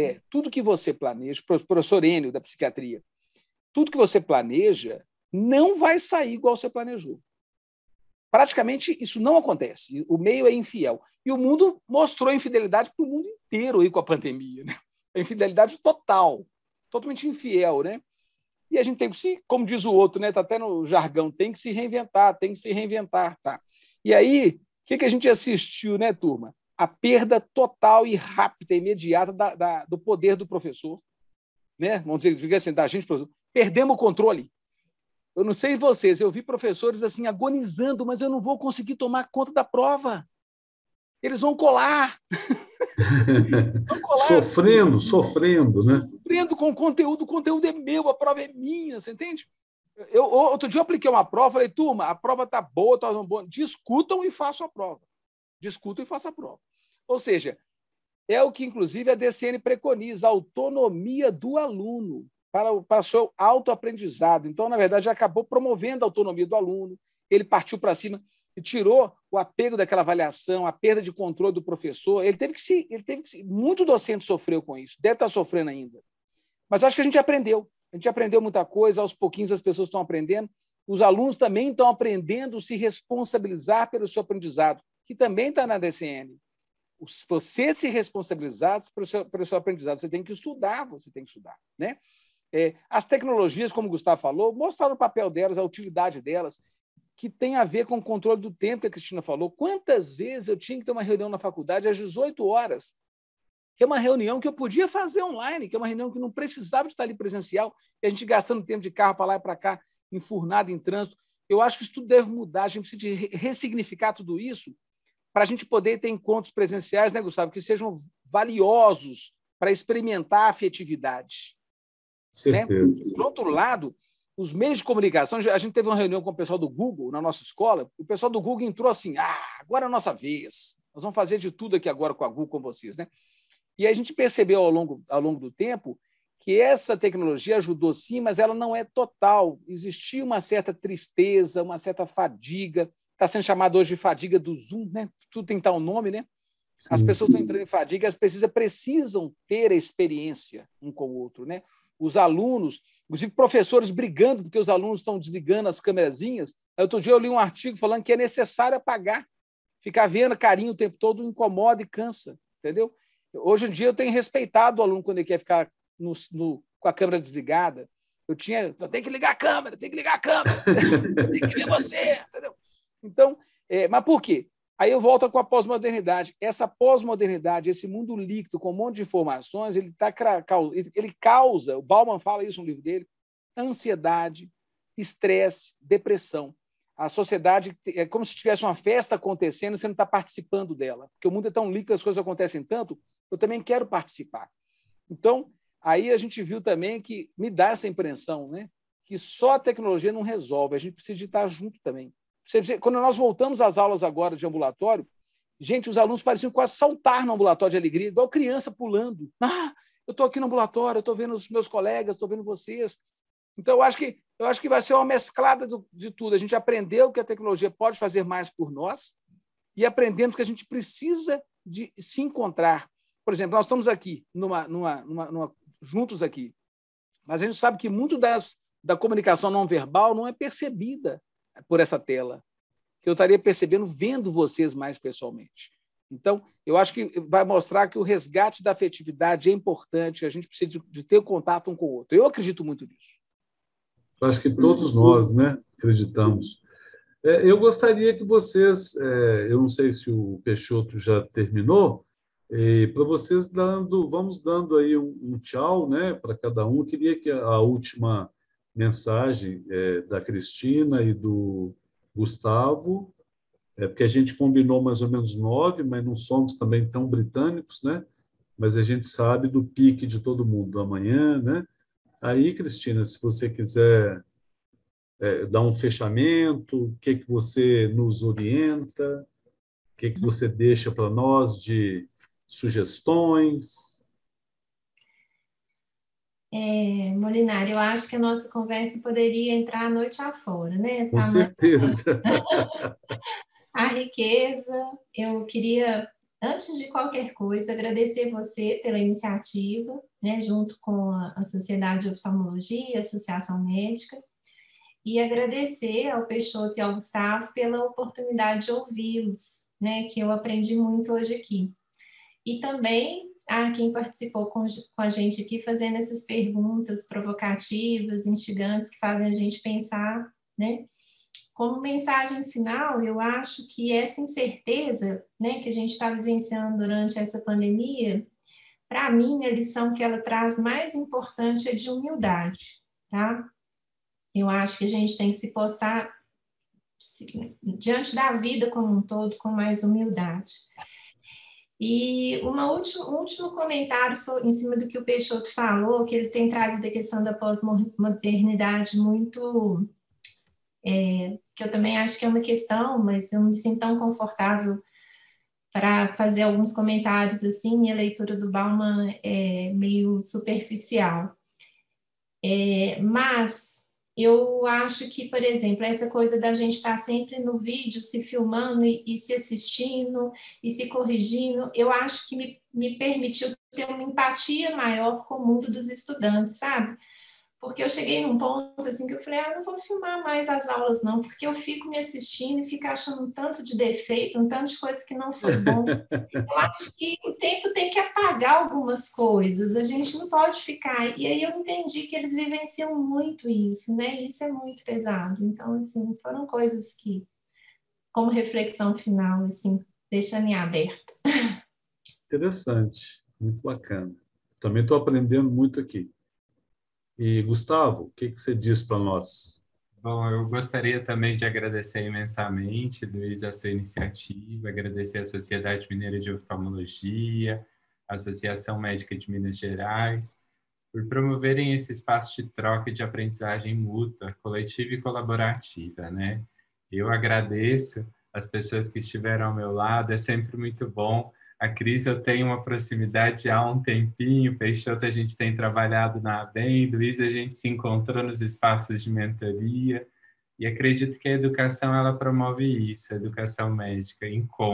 professor Enio, da psiquiatria, tudo que você planeja não vai sair igual você planejou. Praticamente isso não acontece. O meio é infiel. E o mundo mostrou infidelidade para o mundo inteiro aí com a pandemia, né? A infidelidade total, totalmente infiel, né? E a gente tem que se, como diz o outro, né? Tá até no jargão, tem que se reinventar, tá? E aí, o que a gente assistiu, né, turma? A perda total e rápida, imediata do poder do professor, né? Vamos dizer assim, da gente, professor. Perdemos o controle. Eu não sei vocês, eu vi professores assim agonizando, mas eu não vou conseguir tomar conta da prova. Eles vão colar. Vão colar. Sofrendo, né? Sofrendo com o conteúdo é meu, a prova é minha, você entende? Outro dia eu apliquei uma prova, falei, turma, a prova está boa, está boa. Discutam e façam a prova. Discutam e façam a prova. Ou seja, é o que, inclusive, a DCN preconiza, a autonomia do aluno para o seu autoaprendizado. Então, na verdade, já acabou promovendo a autonomia do aluno, ele partiu para cima e tirou o apego daquela avaliação, a perda de controle do professor. Ele teve que se. Muito docente sofreu com isso, deve estar sofrendo ainda. Mas acho que a gente aprendeu. A gente aprendeu muita coisa, aos pouquinhos as pessoas estão aprendendo. Os alunos também estão aprendendo a se responsabilizar pelo seu aprendizado, que também está na DCN. Você se responsabilizar pelo seu aprendizado, você tem que estudar, né? As tecnologias, como o Gustavo falou, mostraram o papel delas, a utilidade delas, que tem a ver com o controle do tempo que a Cristina falou. Quantas vezes eu tinha que ter uma reunião na faculdade às 18 horas, que é uma reunião que eu podia fazer online, que é uma reunião que não precisava de estar ali presencial, e a gente gastando tempo de carro para lá e para cá, enfurnado em trânsito. Eu acho que isso tudo deve mudar, a gente precisa de ressignificar tudo isso para a gente poder ter encontros presenciais, né, Gustavo, que sejam valiosos para experimentar a afetividade. Né? Por outro lado, os meios de comunicação, a gente teve uma reunião com o pessoal do Google na nossa escola, o pessoal do Google entrou assim, agora é a nossa vez, nós vamos fazer de tudo aqui agora com a Google, com vocês. Né? E a gente percebeu ao longo do tempo que essa tecnologia ajudou sim, mas ela não é total. Existia uma certa tristeza, uma certa fadiga, está sendo chamado hoje de fadiga do Zoom, né? Tudo tem tal nome, né? Sim. As pessoas estão entrando em fadiga, as pessoas precisam ter a experiência um com o outro, né? Os alunos, inclusive professores brigando porque os alunos estão desligando as câmerazinhas. Outro dia eu li um artigo falando que é necessário apagar. Ficar vendo carinho o tempo todo incomoda e cansa, entendeu? Hoje em dia eu tenho respeitado o aluno quando ele quer ficar com a câmera desligada. Eu tenho que ligar a câmera, tem que ver você, entendeu? Então, mas por quê? Aí eu volto com a pós-modernidade. Essa pós-modernidade, esse mundo líquido com um monte de informações, ele causa, o Bauman fala isso no livro dele, ansiedade, estresse, depressão. A sociedade é como se tivesse uma festa acontecendo e você não está participando dela. Porque o mundo é tão líquido, as coisas acontecem tanto, eu também quero participar. Então, aí a gente viu também que me dá essa impressão, né? Que só a tecnologia não resolve, a gente precisa de estar junto também. Quando nós voltamos às aulas agora de ambulatório, gente, os alunos pareciam quase saltar no ambulatório de alegria, igual criança pulando. Eu estou aqui no ambulatório, eu estou vendo os meus colegas, estou vendo vocês. Então, eu acho que vai ser uma mesclada de tudo. A gente aprendeu que a tecnologia pode fazer mais por nós e aprendemos que a gente precisa de se encontrar. Por exemplo, nós estamos aqui, juntos aqui, mas a gente sabe que muito da comunicação não verbal não é percebida por essa tela, que eu estaria percebendo vendo vocês mais pessoalmente. Então, eu acho que vai mostrar que o resgate da afetividade é importante, a gente precisa de ter contato um com o outro. Eu acredito muito nisso. Eu acho que todos nós, né, acreditamos. Eu gostaria que vocês, eu não sei se o Peixoto já terminou, para vocês vamos dando aí um tchau, né, para cada um. Eu queria que a última mensagem da Cristina e do Gustavo, porque a gente combinou mais ou menos 9, mas não somos também tão britânicos, né? Mas a gente sabe do pique de todo mundo amanhã, né? Aí, Cristina, se você quiser dar um fechamento, o que você nos orienta, o que você deixa para nós de sugestões? Molinari, eu acho que a nossa conversa poderia entrar a noite afora, né? Com certeza. A riqueza, eu queria antes de qualquer coisa, agradecer você pela iniciativa, né, junto com a Sociedade de Oftalmologia, a Associação Médica, e agradecer ao Peixoto e ao Gustavo pela oportunidade de ouvi-los, né, que eu aprendi muito hoje aqui. E também a quem participou com a gente aqui, fazendo essas perguntas provocativas, instigantes, que fazem a gente pensar, né? Como mensagem final, eu acho que essa incerteza, né, que a gente está vivenciando durante essa pandemia, para mim, a lição que ela traz mais importante é de humildade, tá? Eu acho que a gente tem que se postar diante da vida como um todo com mais humildade. E um último comentário em cima do que o Peixoto falou, que ele tem trazido a questão da pós-modernidade muito... que eu também acho que é uma questão, mas eu não me sinto tão confortável para fazer alguns comentários assim. Minha leitura do Bauman é meio superficial. Mas eu acho que, por exemplo, essa coisa da gente estar sempre no vídeo, se filmando e se assistindo e se corrigindo, eu acho que me permitiu ter uma empatia maior com o mundo dos estudantes, sabe? Porque eu cheguei num ponto assim que eu falei, não vou filmar mais as aulas não, porque eu fico me assistindo e fico achando um tanto de defeito, um tanto de coisa que não foi bom. Eu acho que o tempo tem que apagar algumas coisas, a gente não pode ficar... E aí eu entendi que eles vivenciam muito isso, né? Isso é muito pesado. Então, assim, foram coisas que, como reflexão final, assim, deixam em aberto. Interessante, muito bacana. Também estou aprendendo muito aqui. E, Gustavo, o que você diz para nós? Bom, eu gostaria também de agradecer imensamente, Luiz, a sua iniciativa, agradecer à Sociedade Mineira de Oftalmologia, à Associação Médica de Minas Gerais, por promoverem esse espaço de troca e de aprendizagem mútua, coletiva e colaborativa, né? Eu agradeço as pessoas que estiveram ao meu lado, é sempre muito bom. A Cris, eu tenho uma proximidade há um tempinho, Peixoto a gente tem trabalhado na ABEM, Luiz a gente se encontrou nos espaços de mentoria, e acredito que a educação ela promove isso, a educação médica,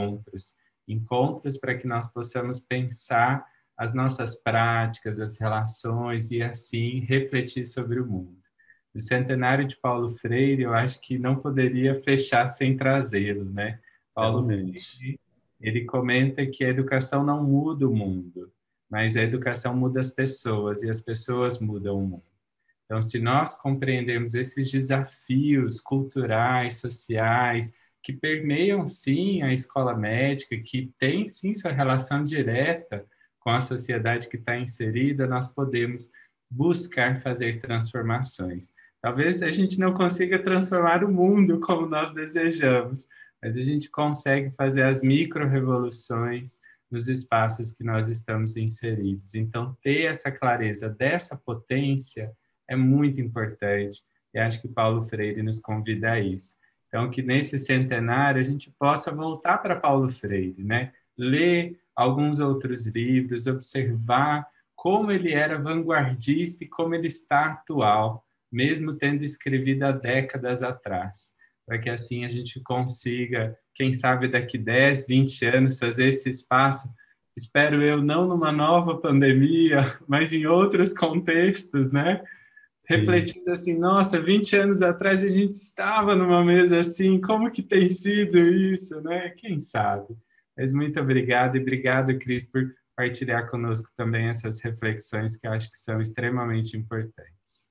encontros para que nós possamos pensar as nossas práticas, as relações e assim refletir sobre o mundo. O centenário de Paulo Freire, eu acho que não poderia fechar sem trazê-lo, né? Paulo Freire, ele comenta que a educação não muda o mundo, mas a educação muda as pessoas e as pessoas mudam o mundo. Então, se nós compreendermos esses desafios culturais, sociais, que permeiam, sim, a escola médica, que tem, sim, sua relação direta com a sociedade que está inserida, nós podemos buscar fazer transformações. Talvez a gente não consiga transformar o mundo como nós desejamos, mas a gente consegue fazer as micro-revoluções nos espaços que nós estamos inseridos. Então, ter essa clareza dessa potência é muito importante, e acho que Paulo Freire nos convida a isso. Então, que nesse centenário a gente possa voltar para Paulo Freire, né? Ler alguns outros livros, observar como ele era vanguardista e como ele está atual, mesmo tendo escrevido há décadas atrás, para que assim a gente consiga, quem sabe daqui 10, 20 anos, fazer esse espaço, espero eu, não numa nova pandemia, mas em outros contextos, né? Refletindo assim, nossa, 20 anos atrás a gente estava numa mesa assim, como que tem sido isso, né? Quem sabe? Mas muito obrigado, e obrigado, Cris, por partilhar conosco também essas reflexões que eu acho que são extremamente importantes.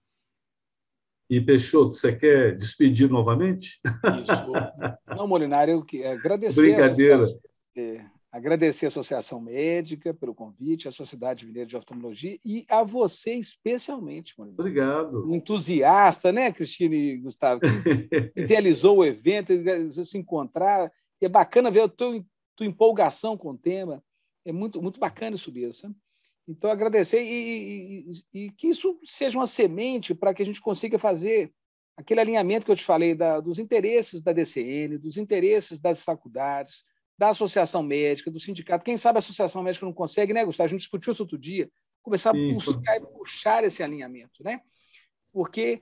E, Peixoto, você quer despedir novamente? Isso. Não, Molinari, eu agradecer Brincadeira. agradecer a Associação Médica pelo convite, a Sociedade Mineira de Oftalmologia e a você especialmente, Molinari. Obrigado. Um entusiasta, né, Cristina e Gustavo, que idealizou o evento, se encontrar. É bacana ver a tua empolgação com o tema. É muito, muito bacana isso mesmo, sabe? Então, agradecer e que isso seja uma semente para que a gente consiga fazer aquele alinhamento que eu te falei dos interesses da DCN, dos interesses das faculdades, da Associação Médica, do sindicato. Quem sabe a Associação Médica não consegue, né, Gustavo? A gente discutiu isso outro dia, começar a buscar e puxar esse alinhamento, né? Porque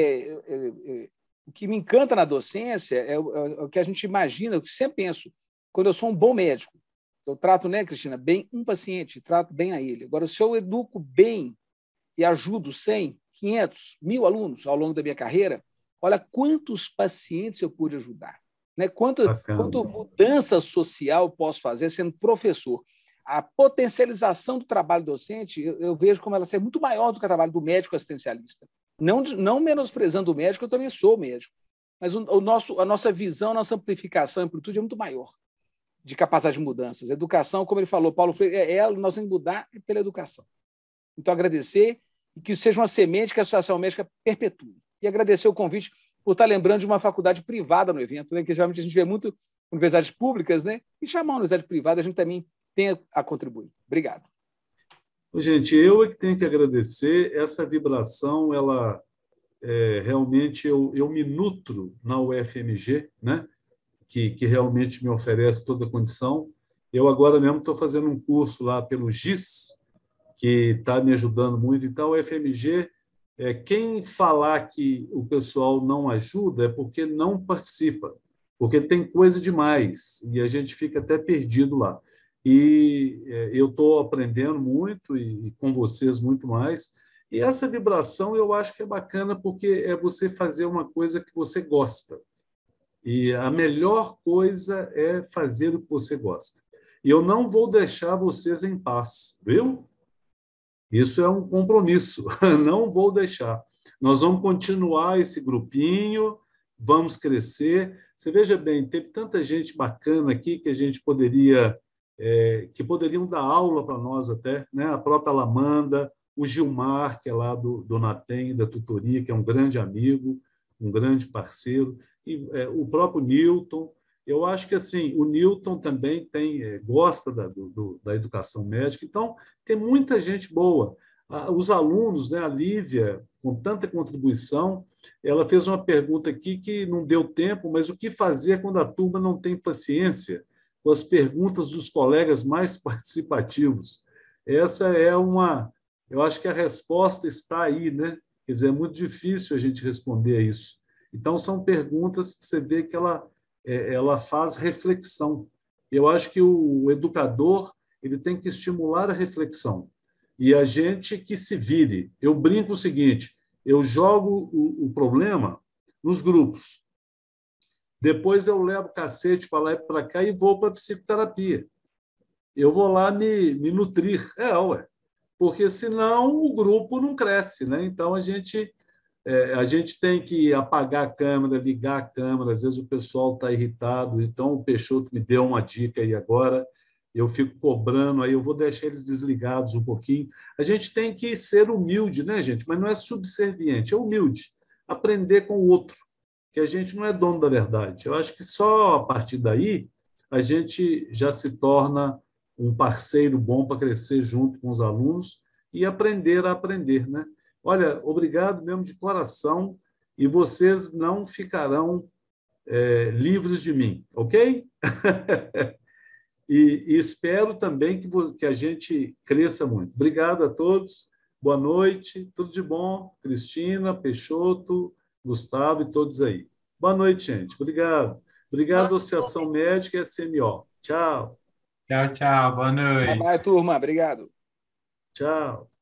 o que me encanta na docência é o que a gente imagina, o que sempre penso, quando eu sou um bom médico. Eu trato, né, Cristina, bem um paciente, trato bem a ele. Agora, se eu educo bem e ajudo 100, 500, 1.000 alunos ao longo da minha carreira, olha quantos pacientes eu pude ajudar. Né? Quanto mudança social eu posso fazer sendo professor. A potencialização do trabalho docente, eu vejo como ela ser muito maior do que o trabalho do médico assistencialista. Não menosprezando o médico, eu também sou médico, mas a nossa visão, a nossa amplificação, amplitude é muito maior de capacidade de mudanças. A educação, como ele falou, Paulo Freire, nós vamos mudar pela educação. Então, agradecer e que seja uma semente que a Associação Médica perpetue. E agradecer o convite por estar lembrando de uma faculdade privada no evento, né, que geralmente a gente vê muito universidades públicas, né, e chamar uma universidade privada, a gente também tem a contribuir. Obrigado. Gente, eu é que tenho que agradecer. Essa vibração, ela realmente eu me nutro na UFMG, né? Que realmente me oferece toda a condição. Eu agora mesmo estou fazendo um curso lá pelo GIS, que está me ajudando muito. Então, o UFMG, quem falar que o pessoal não ajuda é porque não participa, porque tem coisa demais e a gente fica até perdido lá. E eu estou aprendendo muito e com vocês muito mais. E essa vibração eu acho que é bacana porque é você fazer uma coisa que você gosta. E a melhor coisa é fazer o que você gosta. E eu não vou deixar vocês em paz, viu? Isso é um compromisso, não vou deixar. Nós vamos continuar esse grupinho, vamos crescer. Você veja bem, teve tanta gente bacana aqui que a gente que poderiam dar aula para nós até, né? A própria Lamanda, o Gilmar, que é lá do NATEM, da tutoria, que é um grande amigo, um grande parceiro, e o próprio Newton. Eu acho que assim, o Newton também gosta da educação médica, então tem muita gente boa. Os alunos, né, a Lívia, com tanta contribuição, ela fez uma pergunta aqui que não deu tempo, mas o que fazer quando a turma não tem paciência com as perguntas dos colegas mais participativos? Essa é eu acho que a resposta está aí, né? Quer dizer, é muito difícil a gente responder a isso. Então, são perguntas que você vê que ela faz reflexão. Eu acho que o educador ele tem que estimular a reflexão. E a gente que se vire. Eu brinco o seguinte, eu jogo o problema nos grupos. Depois eu levo cacete para lá e para cá e vou para a psicoterapia. Eu vou lá me nutrir. Porque senão o grupo não cresce, né? Então, a gente tem que apagar a câmera, ligar a câmera, às vezes o pessoal está irritado, então o Peixoto me deu uma dica aí agora, eu fico cobrando, aí eu vou deixar eles desligados um pouquinho. A gente tem que ser humilde, né, gente? Mas não é subserviente, é humilde. Aprender com o outro, que a gente não é dono da verdade. Eu acho que só a partir daí a gente já se torna um parceiro bom para crescer junto com os alunos e aprender a aprender, né? Olha, obrigado mesmo de coração e vocês não ficarão livres de mim, ok? E espero também que a gente cresça muito. Obrigado a todos, boa noite, tudo de bom. Cristina, Peixoto, Gustavo e todos aí. Boa noite, gente. Obrigado. Obrigado, Associação Médica e SMO. Tchau. Tchau, tchau. Boa noite. Bye, bye, turma. Obrigado. Tchau.